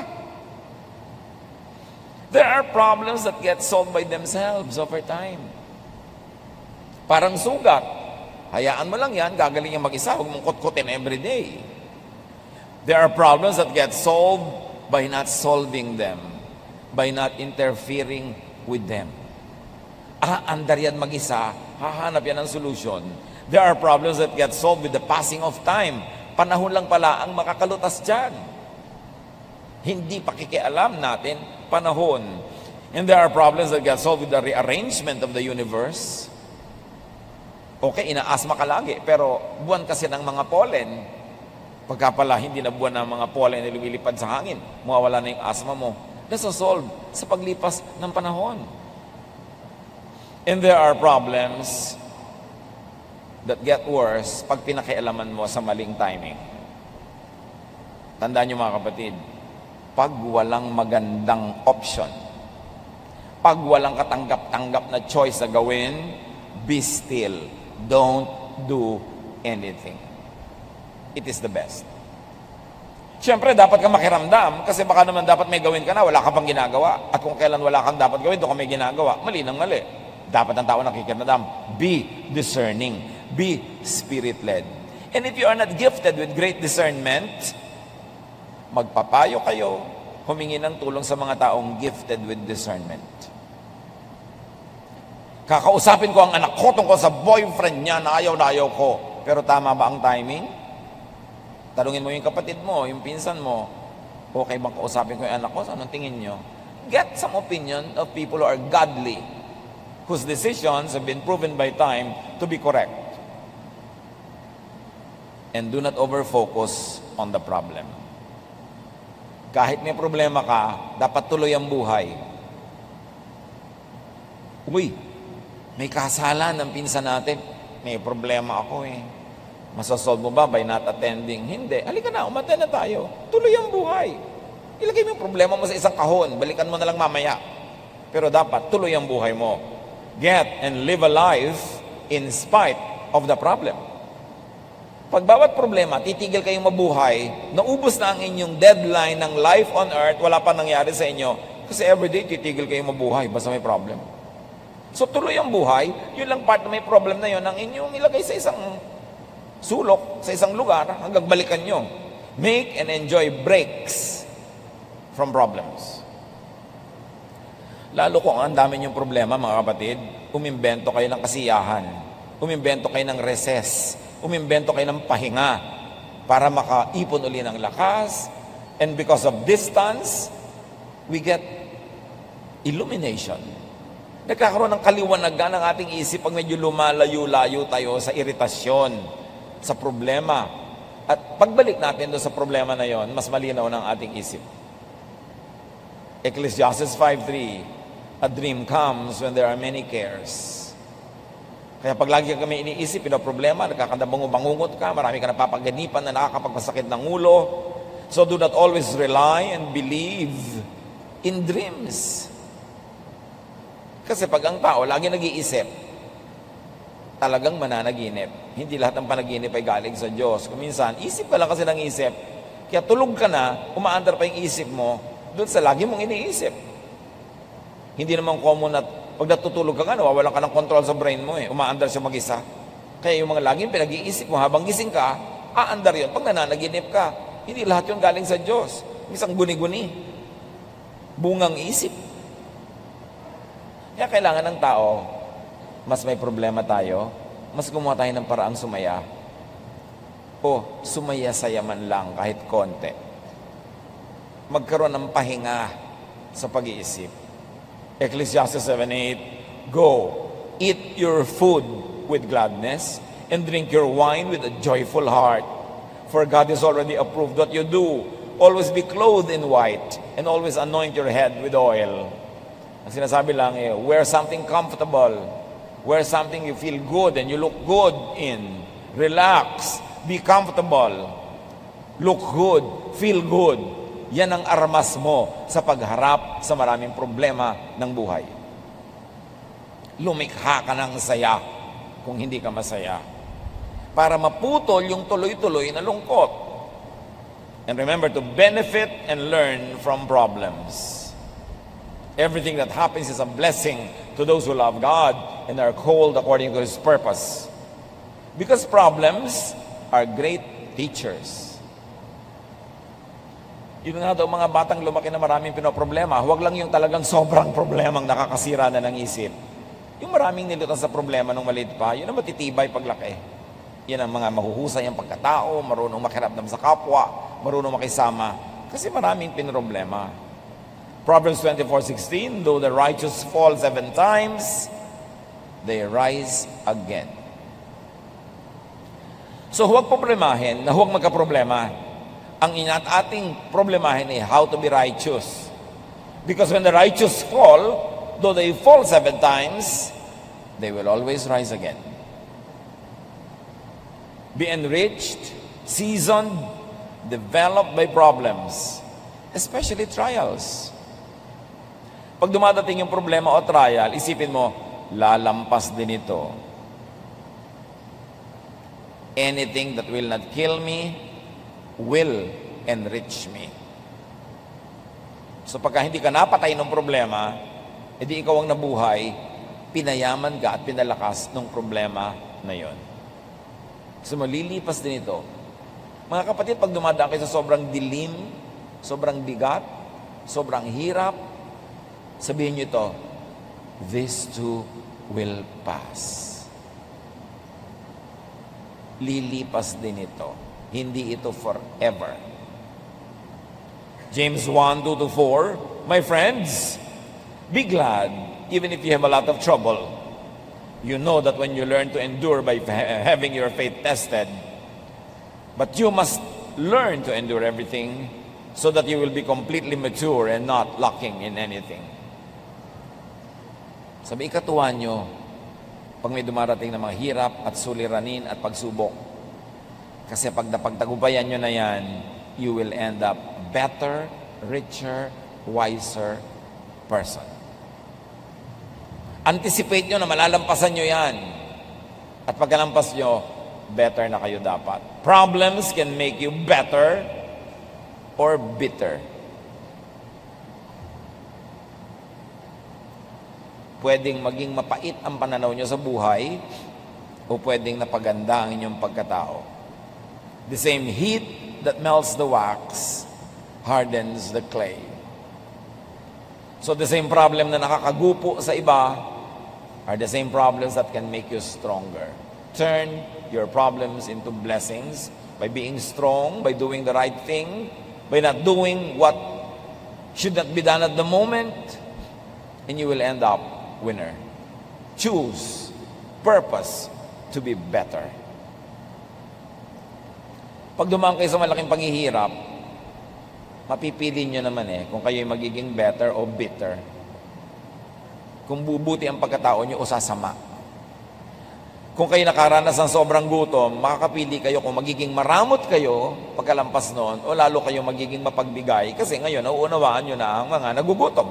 There are problems that get solved by themselves over time. Parang sugat. Hayaan mo lang yan, gagaling yung mag-isa. Huwag mong kutkutin every day. There are problems that get solved by not solving them, by not interfering with them. Ah, andar yan mag-isa, hahanap yan ng solution. There are problems that get solved with the passing of time. Panahon lang pala ang makakalutas dyan. Hindi pakikialam natin, panahon. And there are problems that get solved with the rearrangement of the universe. Okay, inaasma ka lagi, pero buwan kasi ng mga pollen. Pagka pala hindi na buwan ng mga pollen na lumilipad sa hangin, mawawala na yung asma mo. That's solved sa paglipas ng panahon. And there are problems that get worse pag pinakialaman mo sa maling timing. Tandaan niyo mga kapatid, pag walang magandang option, pag walang katanggap-tanggap na choice na gawin, be still. Don't do anything. It is the best. Siyempre, dapat ka makiramdam kasi baka naman dapat may gawin ka na, wala ka pang ginagawa. At kung kailan wala kang dapat gawin, doon ka may ginagawa. Mali nang mali. Dapat ang tao nakikiramdam. Be discerning. Be spirit-led. And if you are not gifted with great discernment, magpapayo kayo, humingi ng tulong sa mga taong gifted with discernment. Kakausapin ko ang anak ko tungkol sa boyfriend niya na ayaw na ayaw ko. Pero tama ba ang timing? Tanungin mo yung kapatid mo, yung pinsan mo, okay bang kausapin ko yung anak ko? Anong tingin nyo? Get some opinion of people who are godly, whose decisions have been proven by time to be correct. And do not over-focus on the problem. Kahit may problema ka, dapat tuloy ang buhay. Uy, may kasalan ng pinsan natin. May problema ako eh. Masasolve mo ba by not attending? Hindi. Halika na, umattend na tayo. Tuloy ang buhay. Ilagay mo yung problema mo sa isang kahon. Balikan mo na lang mamaya. Pero dapat, tuloy ang buhay mo. Get and live a life in spite of the problem. Pag bawat problema, titigil kayong mabuhay, naubos na ang inyong deadline ng life on earth, wala pa nangyari sa inyo. Kasi everyday, titigil kayong mabuhay, basta may problem. So tuloy ang buhay, yun lang part na may problem na yun, ang inyong ilagay sa isang sulok, sa isang lugar, hanggang balikan nyo. Make and enjoy breaks from problems. Lalo kung ang dami niyong problema, mga kapatid, umimbento kayo ng kasiyahan, umimbento kayo ng recess, umimbento kayo ng pahinga para makaipon uli ng lakas. And because of distance, we get illumination. Nagkakaroon ng kaliwanagan ng ating isip pag medyo lumalayo-layo tayo sa iritasyon, sa problema. At pagbalik natin doon sa problema na yon, mas malinaw ng ating isip. Ecclesiastes five three, a dream comes when there are many cares. Kaya pag lagi kami iniisip, ino problema, nagkakadabango-bangungot ka, marami ka napapaganipan na nakakapagpasakit ng ulo. So do not always rely and believe in dreams. Kasi pag ang tao lagi nag-iisip, talagang mananaginip. Hindi lahat ng panaginip ay galing sa Diyos. Kung minsan, isip ka lang kasi ng isip, kaya tulog ka na, umaandar pa yung isip mo, doon sa lagi mong iniisip. Hindi naman common at pag natutulog ka nga, wala ka ng control sa brain mo eh. Umaandar siya mag-isa. Kaya yung mga laging pinag-iisip mo, habang gising ka, aandar yun. Pag nananaginip ka, hindi lahat yun galing sa Diyos. Isang guni-guni. Bungang isip. Kaya kailangan ng tao, mas may problema tayo, mas gumawa tayo ng paraang sumaya. O sumaya-saya man lang kahit konti. Magkaroon ng pahinga sa pag-iisip. Ecclesiastes seven eight, go, eat your food with gladness and drink your wine with a joyful heart. For God has already approved what you do. Always be clothed in white and always anoint your head with oil. Ang sinasabi lang eh, wear something comfortable. Wear something you feel good and you look good in. Relax. Be comfortable. Look good. Feel good. Yan ang armas mo sa pagharap sa maraming problema ng buhay. Lumikha ka ng saya kung hindi ka masaya. Para maputol yung tuloy-tuloy na lungkot. And remember to benefit and learn from problems. Everything that happens is a blessing to those who love God and are called according to His purpose. Because problems are great teachers. Yun nga daw mga batang lumaki na maraming pinoproblema, huwag lang yung talagang sobrang problemang nakakasira na ng isip. Yung maraming nilutan sa problema nung maliit pa, yun ang matitibay paglaki. Yan ang mga mahuhusay ang pagkatao, marunong makiramdam sa kapwa, marunong makisama, kasi maraming pinroblema. Proverbs twenty-four sixteen, though the righteous fall seven times, they rise again. So huwag problemahin na huwag magka-problema. Ang inat ating problemahin ay how to be righteous. Because when the righteous fall, though they fall seven times, they will always rise again. Be enriched, seasoned, developed by problems, especially trials. Pag dumadating yung problema o trial, isipin mo, lalampas din ito. Anything that will not kill me will enrich me. So pagka hindi ka napatay ng problema, edi ikaw ang nabuhay, pinayaman ka at pinalakas ng problema na yon. So malilipas din ito. Mga kapatid, pag dumadaan kayo sa sobrang dilim, sobrang bigat, sobrang hirap, sabihin nyo ito, this too will pass. Lilipas din ito. Hindi ito forever. James one, two to four, my friends, be glad even if you have a lot of trouble. You know that when you learn to endure by having your faith tested, but you must learn to endure everything so that you will be completely mature and not lacking in anything. Sabi ikatuwa nyo, pag may dumarating na mga hirap at suliranin at pagsubok, kasi pag napagtagumpayan nyo na yan, you will end up better, richer, wiser person. Anticipate nyo na malalampasan nyo yan. At pagkalampas nyo, better na kayo dapat. Problems can make you better or bitter. Pwedeng maging mapait ang pananaw nyo sa buhay o pwedeng napaganda ang inyong pagkatao. The same heat that melts the wax hardens the clay. So the same problem na nakakagupo sa iba are the same problems that can make you stronger. Turn your problems into blessings by being strong, by doing the right thing, by not doing what should not be done at the moment, and you will end up winner. Choose purpose to be better. Pag dumaan kayo sa malaking paghihirap, mapipili nyo naman eh kung kayo'y magiging better o bitter. Kung bubuti ang pagkatao nyo o sasama. Kung kayo nakaranas ng sobrang gutom, makakapili kayo kung magiging maramot kayo pagkalampas noon o lalo kayo magiging mapagbigay kasi ngayon nauunawaan nyo na ang mga nagugutom.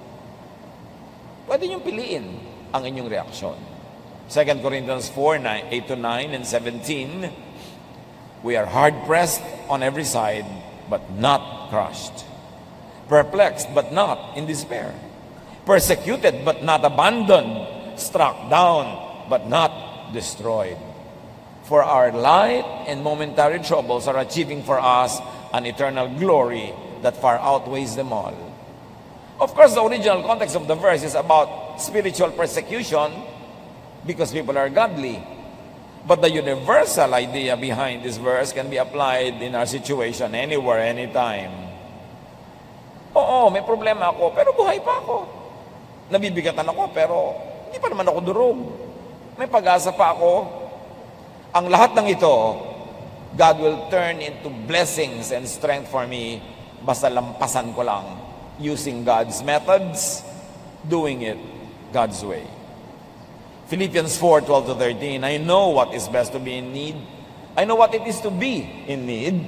Pwede nyo piliin ang inyong reaksyon. Second Corinthians four, eight to nine and seventeen, we are hard-pressed on every side, but not crushed. Perplexed, but not in despair. Persecuted, but not abandoned. Struck down, but not destroyed. For our light and momentary troubles are achieving for us an eternal glory that far outweighs them all. Of course, the original context of the verse is about spiritual persecution because people are godly. But the universal idea behind this verse can be applied in our situation anywhere, anytime. Oo, may problema ako, pero buhay pa ako. Nabibigatan ako, pero hindi pa naman ako durog. May pag-asa pa ako. Ang lahat ng ito, God will turn into blessings and strength for me basta lampasan ko lang using God's methods, doing it God's way. Philippians four, twelve to thirteen, I know what is best to be in need. I know what it is to be in need.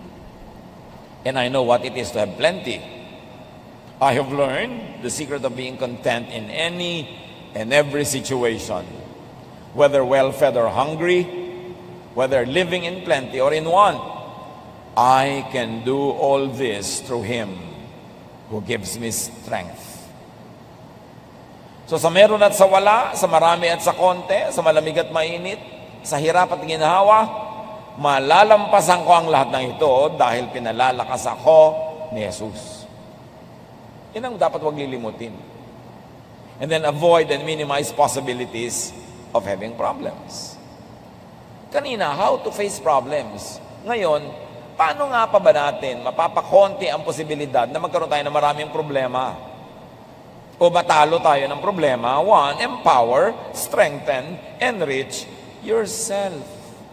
And I know what it is to have plenty. I have learned the secret of being content in any and every situation, whether well-fed or hungry, whether living in plenty or in want. I can do all this through Him who gives me strength. So sa meron at sa wala, sa marami at sa konti, sa malamig at mainit, sa hirap at ginhawa, malalampasan ko ang lahat ng ito dahil pinalalakas ako ni Jesus. Yan ang dapat wag lilimutin. And then avoid and minimize possibilities of having problems. Kanina, how to face problems. Ngayon, paano nga pa ba natin mapapakonti ang posibilidad na magkaroon tayo ng maraming problema? O matalo tayo ng problema? One, empower, strengthen, enrich yourself.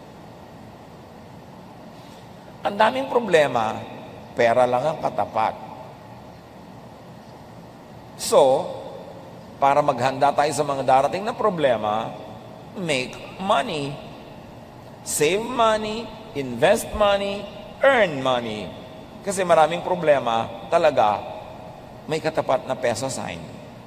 Ang daming problema, pera lang ang katapat. So, para maghanda tayo sa mga darating na problema, make money. Save money, invest money, earn money. Kasi maraming problema, talaga, may katapat na peso sign.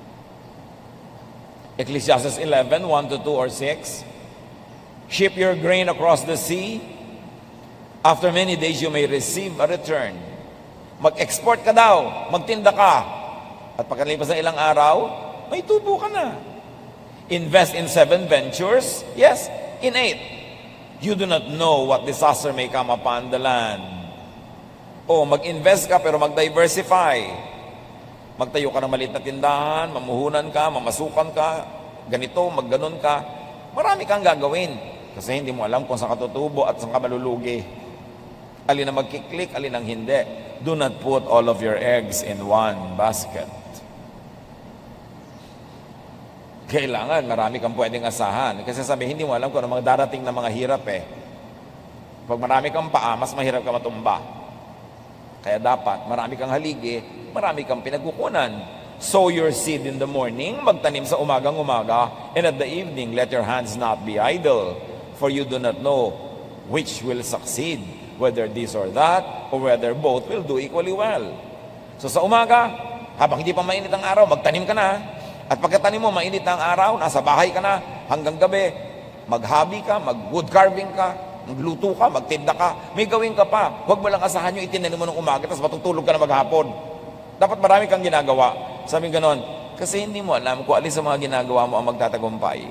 Ecclesiastes eleven, one to two or six, ship your grain across the sea. After many days, you may receive a return. Mag-export ka daw, magtinda ka. At pagkalipas ng ilang araw, may tubo ka na. Invest in seven ventures. Yes, in eight. You do not know what disaster may come upon the land. O mag-invest ka pero mag-diversify. Magtayo ka ng maliit na tindahan, mamuhunan ka, mamasukan ka, ganito, magganon ka. Marami kang gagawin. Kasi hindi mo alam kung saan ka tutubo at saan ka malulugi. Alin ang magkiklik, alin ang hindi. Do not put all of your eggs in one basket. Kailangan, marami kang pwedeng asahan. Kasi sabi, hindi mo alam kung ano mga darating na mga hirap eh. Pag marami kang paa, mas mahirap ka matumba. Kaya dapat, marami kang haligi, marami kang pinagkukunan. Sow your seed in the morning, magtanim sa umagang-umaga, and at the evening, let your hands not be idle, for you do not know which will succeed, whether this or that, or whether both will do equally well. So sa umaga, habang hindi pa mainit ang araw, magtanim ka na. At pagkatanim mo, mainit na ang araw, nasa bahay ka na, hanggang gabi, mag-hobby ka, mag-wood carving ka, magluto ka, magtinda ka, may gawin ka pa. Huwag mo lang asahan yung itinanim mo ng umaga, tapos matutulog ka na maghapon. Dapat marami kang ginagawa. Sabi ganon, kasi hindi mo alam kung alin sa mga ginagawa mo ang magtatagumpay.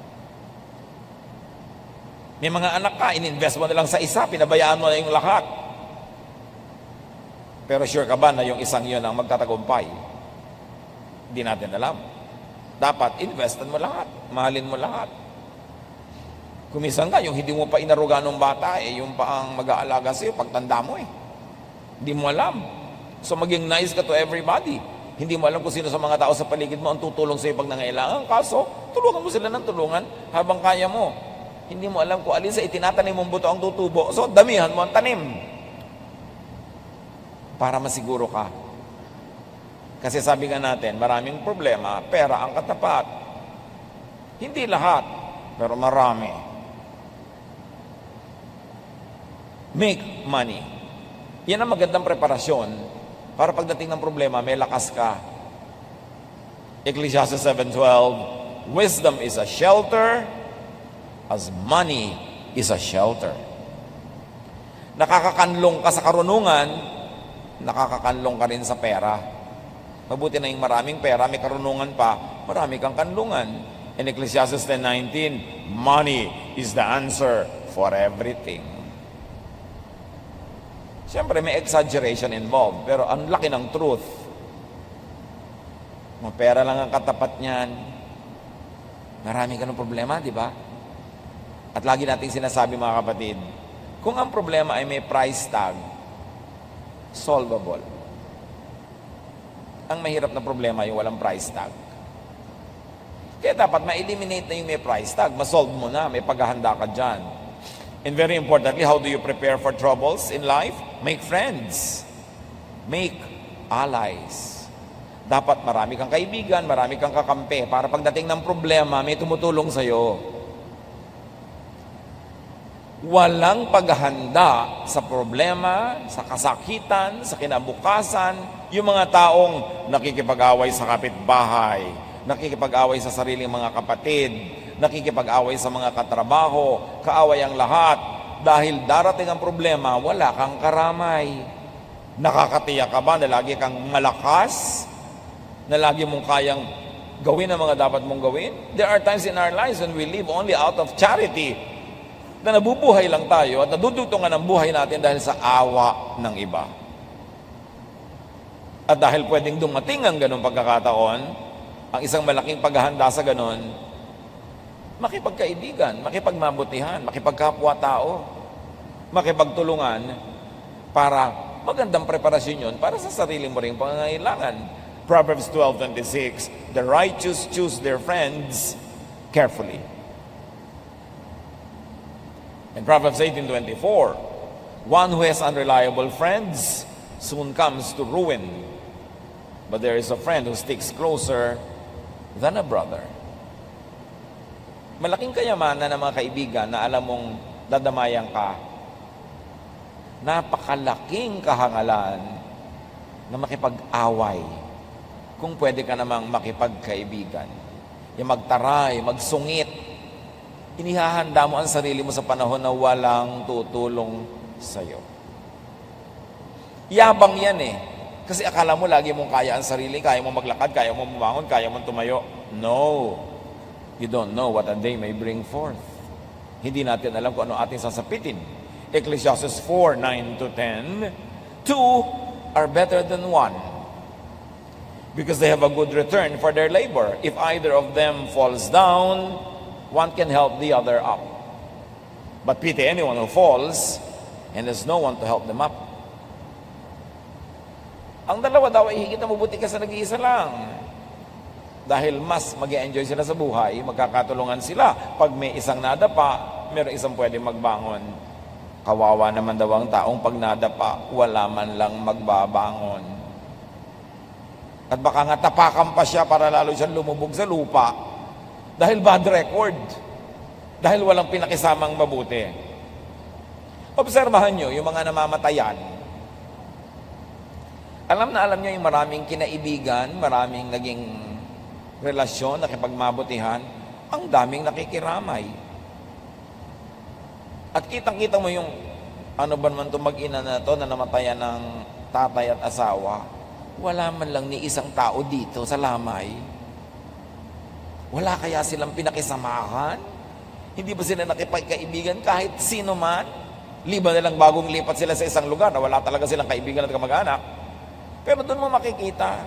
May mga anak ka, ininvest mo na lang sa isa, pinabayaan mo na yung lahat. Pero sure ka ba na yung isang yun ang magtatagumpay? Hindi natin alam. Dapat investan mo lahat, mahalin mo lahat. Kumisan ka, yung hindi mo pa inaruga ng bata, eh, yung pa ang mag-aalaga sa'yo, pagtanda mo eh. Hindi mo alam. So maging nice ka to everybody. Hindi mo alam kung sino sa mga tao sa paligid mo ang tutulong sa'yo pag nangailangan. Kaso, tulungan mo sila ng tulungan habang kaya mo. Hindi mo alam kung alin sa itinatanim mong buto ang tutubo. So, damihan mo ang tanim. Para masiguro ka. Kasi sabi nga natin, maraming problema, pera ang katapat. Hindi lahat, pero marami. Make money. Yan ang magandang preparasyon para pagdating ng problema, may lakas ka. Ecclesiastes seven twelve, wisdom is a shelter as money is a shelter. Nakakakanlong ka sa karunungan, nakakakanlong ka rin sa pera. Mabuti na yung maraming pera, may karunungan pa, marami kang kanlungan. In Ecclesiastes ten nineteen, money is the answer for everything. Siyempre, may exaggeration involved, pero ang laki ng truth. Mga pera lang ang katapat niyan. Marami ka ng problema, di ba? At lagi nating sinasabi, mga kapatid, kung ang problema ay may price tag, solvable. Ang mahirap na problema yung walang price tag. Kaya dapat ma-eliminate na yung may price tag. Ma-solve mo na, may paghahanda ka dyan. And very importantly, how do you prepare for troubles in life? Make friends. Make allies. Dapat marami kang kaibigan, marami kang kakampi para pagdating ng problema, may tumutulong sa'yo. Walang paghahanda sa problema, sa kasakitan, sa kinabukasan, yung mga taong nakikipag-away sa kapitbahay, nakikipag-away sa sariling mga kapatid, nakikipag-away sa mga katrabaho, kaaway ang lahat. Dahil darating ang problema, wala kang karamay. Nakakatiyak ka ba na lagi kang malakas? Na lagi mong kayang gawin ang mga dapat mong gawin? There are times in our lives when we live only out of charity, na nabubuhay lang tayo at nadudutungan ang buhay natin dahil sa awa ng iba. At dahil pwedeng dumating ang ganong pagkakataon, ang isang malaking paghahanda sa ganon, makipagkaibigan, makipagmabutihan, makipagkapwa-tao, makipagtulungan para magandang preparasyon yun para sa sarili mo ring pangangailangan. Proverbs twelve twenty-six, the righteous choose their friends carefully. In Proverbs eighteen twenty-four, one who has unreliable friends soon comes to ruin, but there is a friend who sticks closer than a brother. Malaking kayamanan ng mga kaibigan na alam mong dadamayan ka. Napakalaking kahangalan na makipag-away kung pwede ka namang makipagkaibigan. Yung magtaray, magsungit. Inihahanda mo ang sarili mo sa panahon na walang tutulong sa'yo. Yabang yan eh. Kasi akala mo lagi mong kaya ang sarili, kaya mong maglakad, kaya mong bumangon, kaya mong tumayo. No. You don't know what a day may bring forth. Hindi natin alam kung ano ating sasapitin. Ecclesiastes four nine to ten, two are better than one, because they have a good return for their labor. If either of them falls down, one can help the other up. But pity anyone who falls and there's no one to help them up. Ang dalawa daw ay higit na mabuti ka sa nag-iisa lang. Dahil mas mag-e-enjoy sila sa buhay, magkakatulungan sila. Pag may isang nadapa, meron isang pwede magbangon. Kawawa naman daw ang taong pag nadapa, wala man lang magbabangon. At baka nga tapakan pa siya para lalo siyang lumubog sa lupa. Dahil bad record. Dahil walang pinakisamang mabuti. Obserbahan nyo yung mga namamatayan. Alam na alam nyo yung maraming kinaibigan, maraming naging relasyon, nakipagmabutihan, ang daming nakikiramay. At kitang-kita mo yung, ano ba naman itong mag-ina na to na namatayan ng tatay at asawa. Wala man lang ni isang tao dito sa lamay. Wala kaya silang pinakisamahan? Hindi ba sila nakipagkaibigan kahit sino man? Liban na lang bagong lipat sila sa isang lugar na wala talaga silang kaibigan at kamag-anak. Pero doon mo makikita.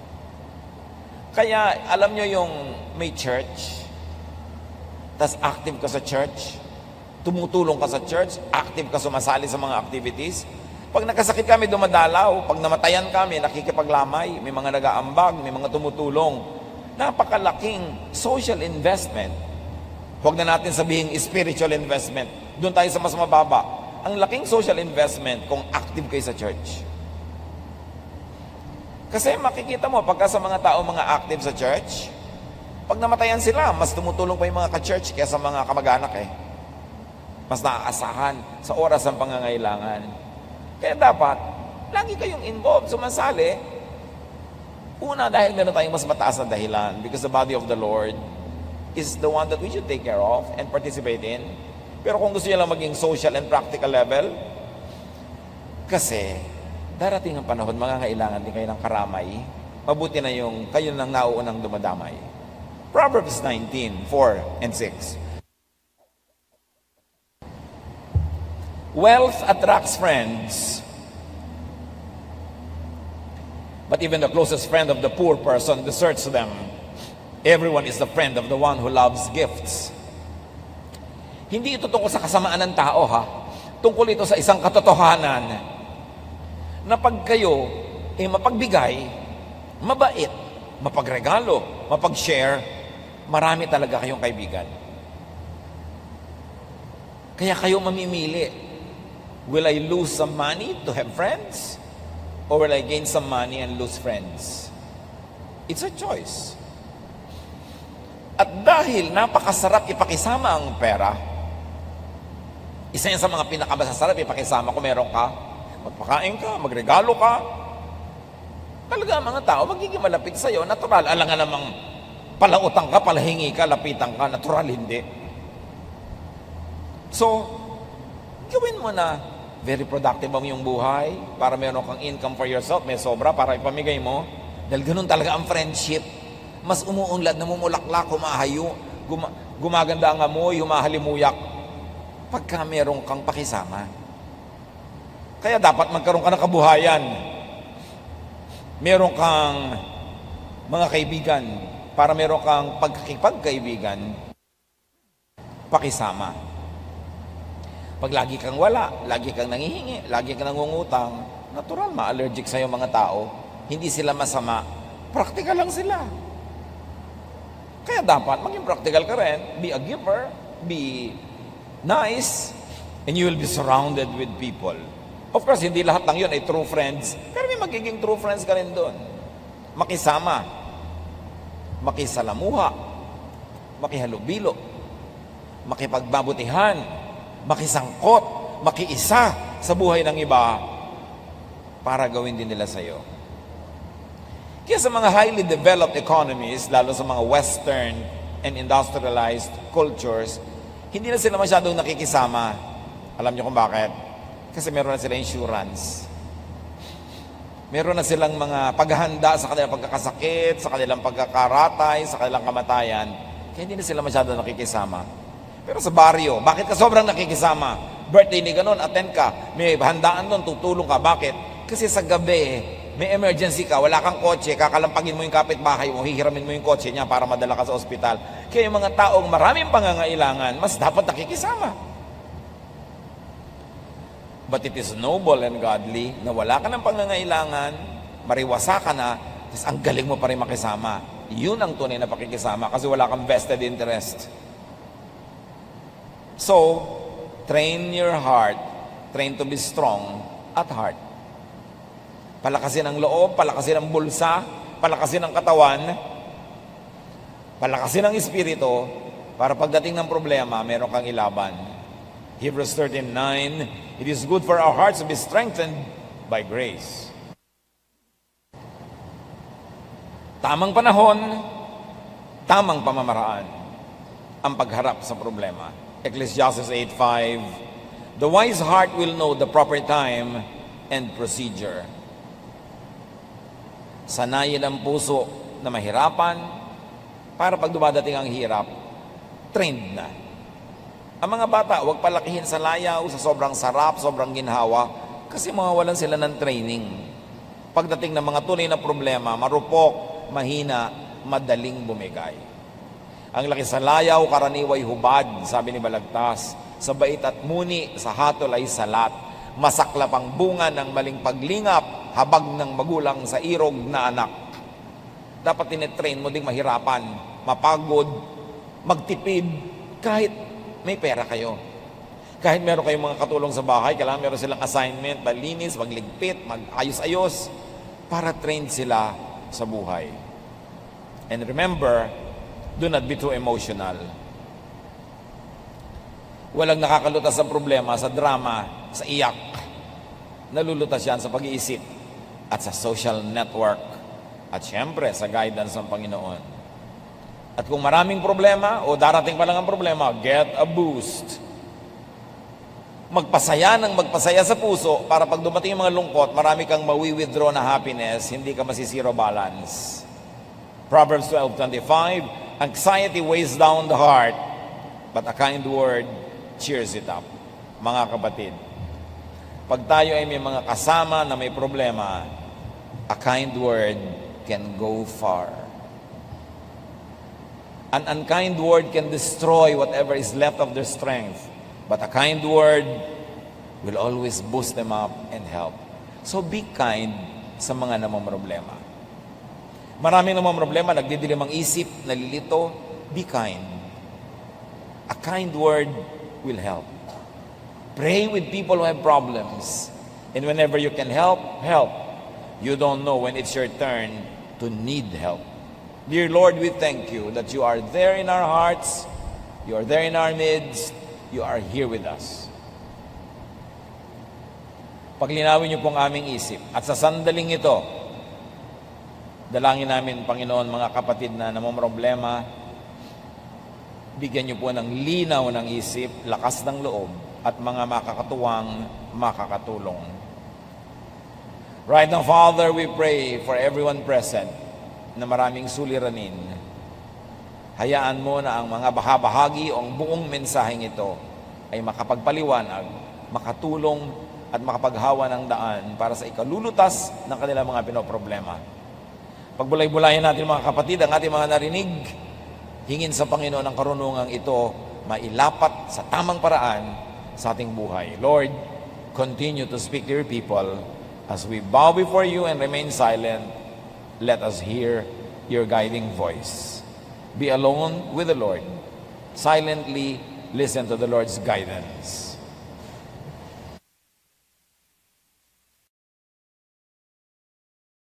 Kaya alam nyo yung may church, tas active ka sa church, tumutulong ka sa church, active ka sumasali sa mga activities. Pag nakasakit kami, dumadalaw. Pag namatayan kami, nakikipaglamay. May mga nag-aambag, may mga tumutulong. Napakalaking social investment. Huwag na natin sabihin spiritual investment. Doon tayo sa mas mababa. Ang laking social investment kung active kayo sa church. Kasi makikita mo, pagka sa mga tao mga active sa church, pag namatayan sila, mas tumutulong pa yung mga ka-church kaysa mga kamag-anak eh. Mas naaasahan sa oras ng pangangailangan. Kaya dapat, lagi kayong involved, sumasali. Una, dahil meron tayong mas mataas na dahilan because the body of the Lord is the one that we should take care of and participate in. Pero kung gusto nyo lang maging social and practical level, kasi darating ang panahon, mangangailangan din kayo ng karamay. Mabuti na yung kayo nang nauunang dumadamay. Proverbs nineteen, four and six. Wealth attracts friends, but even the closest friend of the poor person deserts them. Everyone is the friend of the one who loves gifts. Hindi ito tungkol sa kasamaan ng tao, ha? Tungkol ito sa isang katotohanan na pag kayo eh, mapagbigay, mabait, mapagregalo, mapag-share, marami talaga kayong kaibigan. Kaya kayo mamimili. Will I lose some money to have friends? Or will I gain some money and lose friends? It's a choice. At dahil napakasarap ipakisama ang pera, isa yan sa mga pinakamasasarap ipakisama kung meron ka, magpakain ka, magregalo ka, talaga ang mga tao magiging malapit sa'yo, natural. Alam nga namang palautang ka, palahingi ka, lapitan ka, natural hindi. So, gawin mo na very productive ang iyong buhay para meron kang income for yourself, may sobra para ipamigay mo. Dahil ganun talaga ang friendship. Mas umuunlad, namumulaklak, humahayo, guma, gumaganda ang amoy, humahalimuyak pagka meron kang pakisama. Kaya dapat magkaroon ka ng kabuhayan. Meron kang mga kaibigan para meron kang pagkikipagkaibigan, pakisama. Pag lagi kang wala, lagi kang nangihingi, lagi kang nangungutang, natural, ma-allergic sa'yo mga tao. Hindi sila masama. Practical lang sila. Kaya dapat maging practical ka rin. Be a giver, be nice, and you will be surrounded with people. Of course, hindi lahat lang yun ay true friends, pero may magiging true friends ka rin doon. Makisama, makisalamuha, makihalubilo, makipagbabutihan, makisangkot, makiisa sa buhay ng iba para gawin din nila sa'yo. Kaya sa mga highly developed economies, lalo sa mga Western and industrialized cultures, hindi na sila masyadong nakikisama. Alam niyo kung bakit? Kasi meron na sila insurance. Meron na silang mga paghahanda sa kanilang pagkakasakit, sa kanilang pagkakaratay, sa kanilang kamatayan. Kaya hindi na sila masyadong nakikisama. Pero sa baryo, bakit ka sobrang nakikisama? Birthday ni ganon, attend ka. May handaan doon, tutulong ka. Bakit? Kasi sa gabi, may emergency ka, wala kang kotse, kakalampagin mo yung kapitbahay mo, hihiramin mo yung kotse niya para madala ka sa ospital. Kaya yung mga taong maraming pangangailangan, mas dapat nakikisama. But it is noble and godly na wala ka ng pangangailangan, mariwasa ka na, tapos ang galing mo pa rin makisama. Yun ang tunay na pakikisama kasi wala kang vested interest. So, train your heart, train to be strong at heart. Palakasin ang loob, palakasin ang bulsa, palakasin ang katawan, palakasin ang espiritu, para pagdating ng problema, meron kang ilaban. Hebrews thirteen nine, it is good for our hearts to be strengthened by grace. Tamang panahon, tamang pamamaraan ang pagharap sa problema. Ecclesiastes eight five, The wise heart will know the proper time and procedure. Sanayin ang puso na mahirapan para pag dumadating ang hirap, trained na. Ang mga bata, huwag palakihin sa layaw, sa sobrang sarap, sobrang ginhawa, kasi mawawalan sila ng training. Pagdating ng mga tunay na problema, marupok, mahina, madaling bumigay. Ang laki sa layaw, karaniway hubad, sabi ni Balagtas. Sa bait at muni, sa hatol ay salat. Masaklap ang bunga ng maling paglingap, habag ng magulang sa irog na anak. Dapat tinetrain mo ding mahirapan, mapagod, magtipid, kahit may pera kayo. Kahit meron kayong mga katulong sa bahay, kailangan meron silang assignment, malinis, magligpit, mag-ayos-ayos, para train sila sa buhay. And remember, do not be too emotional. Walang nakakalutas sa problema, sa drama, sa iyak. Nalulutas yan sa pag-iisip at sa social network at syempre sa guidance ng Panginoon. At kung maraming problema o darating pa lang ang problema, get a boost. Magpasaya ng magpasaya sa puso para pag dumating yung mga lungkot, marami kang mawi-withdraw na happiness, hindi ka masisiro balance. Proverbs twelve twenty-five, anxiety weighs down the heart, but a kind word cheers it up. Mga kapatid, pag tayo ay may mga kasama na may problema, a kind word can go far. An unkind word can destroy whatever is left of their strength, but a kind word will always boost them up and help. So be kind sa mga namang problema. Maraming namang problema, nagdidilim ang isip, nalilito, be kind. A kind word will help. Pray with people who have problems. And whenever you can help, help. You don't know when it's your turn to need help. Dear Lord, we thank you that you are there in our hearts, you are there in our midst, you are here with us. Paglinawin niyo pong aming isip. At sa sandaling ito, dalangin namin, Panginoon, mga kapatid na namomroblema, bigyan niyo po ng linaw ng isip, lakas ng loob, at mga makakatuwang makakatulong. Right now, Father, we pray for everyone present na maraming suliranin. Hayaan mo na ang mga bahabahagi o ang buong mensaheng ito ay makapagpaliwanag, makatulong at makapaghawa ng daan para sa ikalulutas ng kanilang mga pinoproblema. Pagbulay-bulayan natin mga kapatid ang ating mga narinig, hingin sa Panginoon ang karunungang ito mailapat sa tamang paraan sa ating buhay. Lord, continue to speak to your people as we bow before you and remain silent. Let us hear your guiding voice. Be alone with the Lord. Silently listen to the Lord's guidance.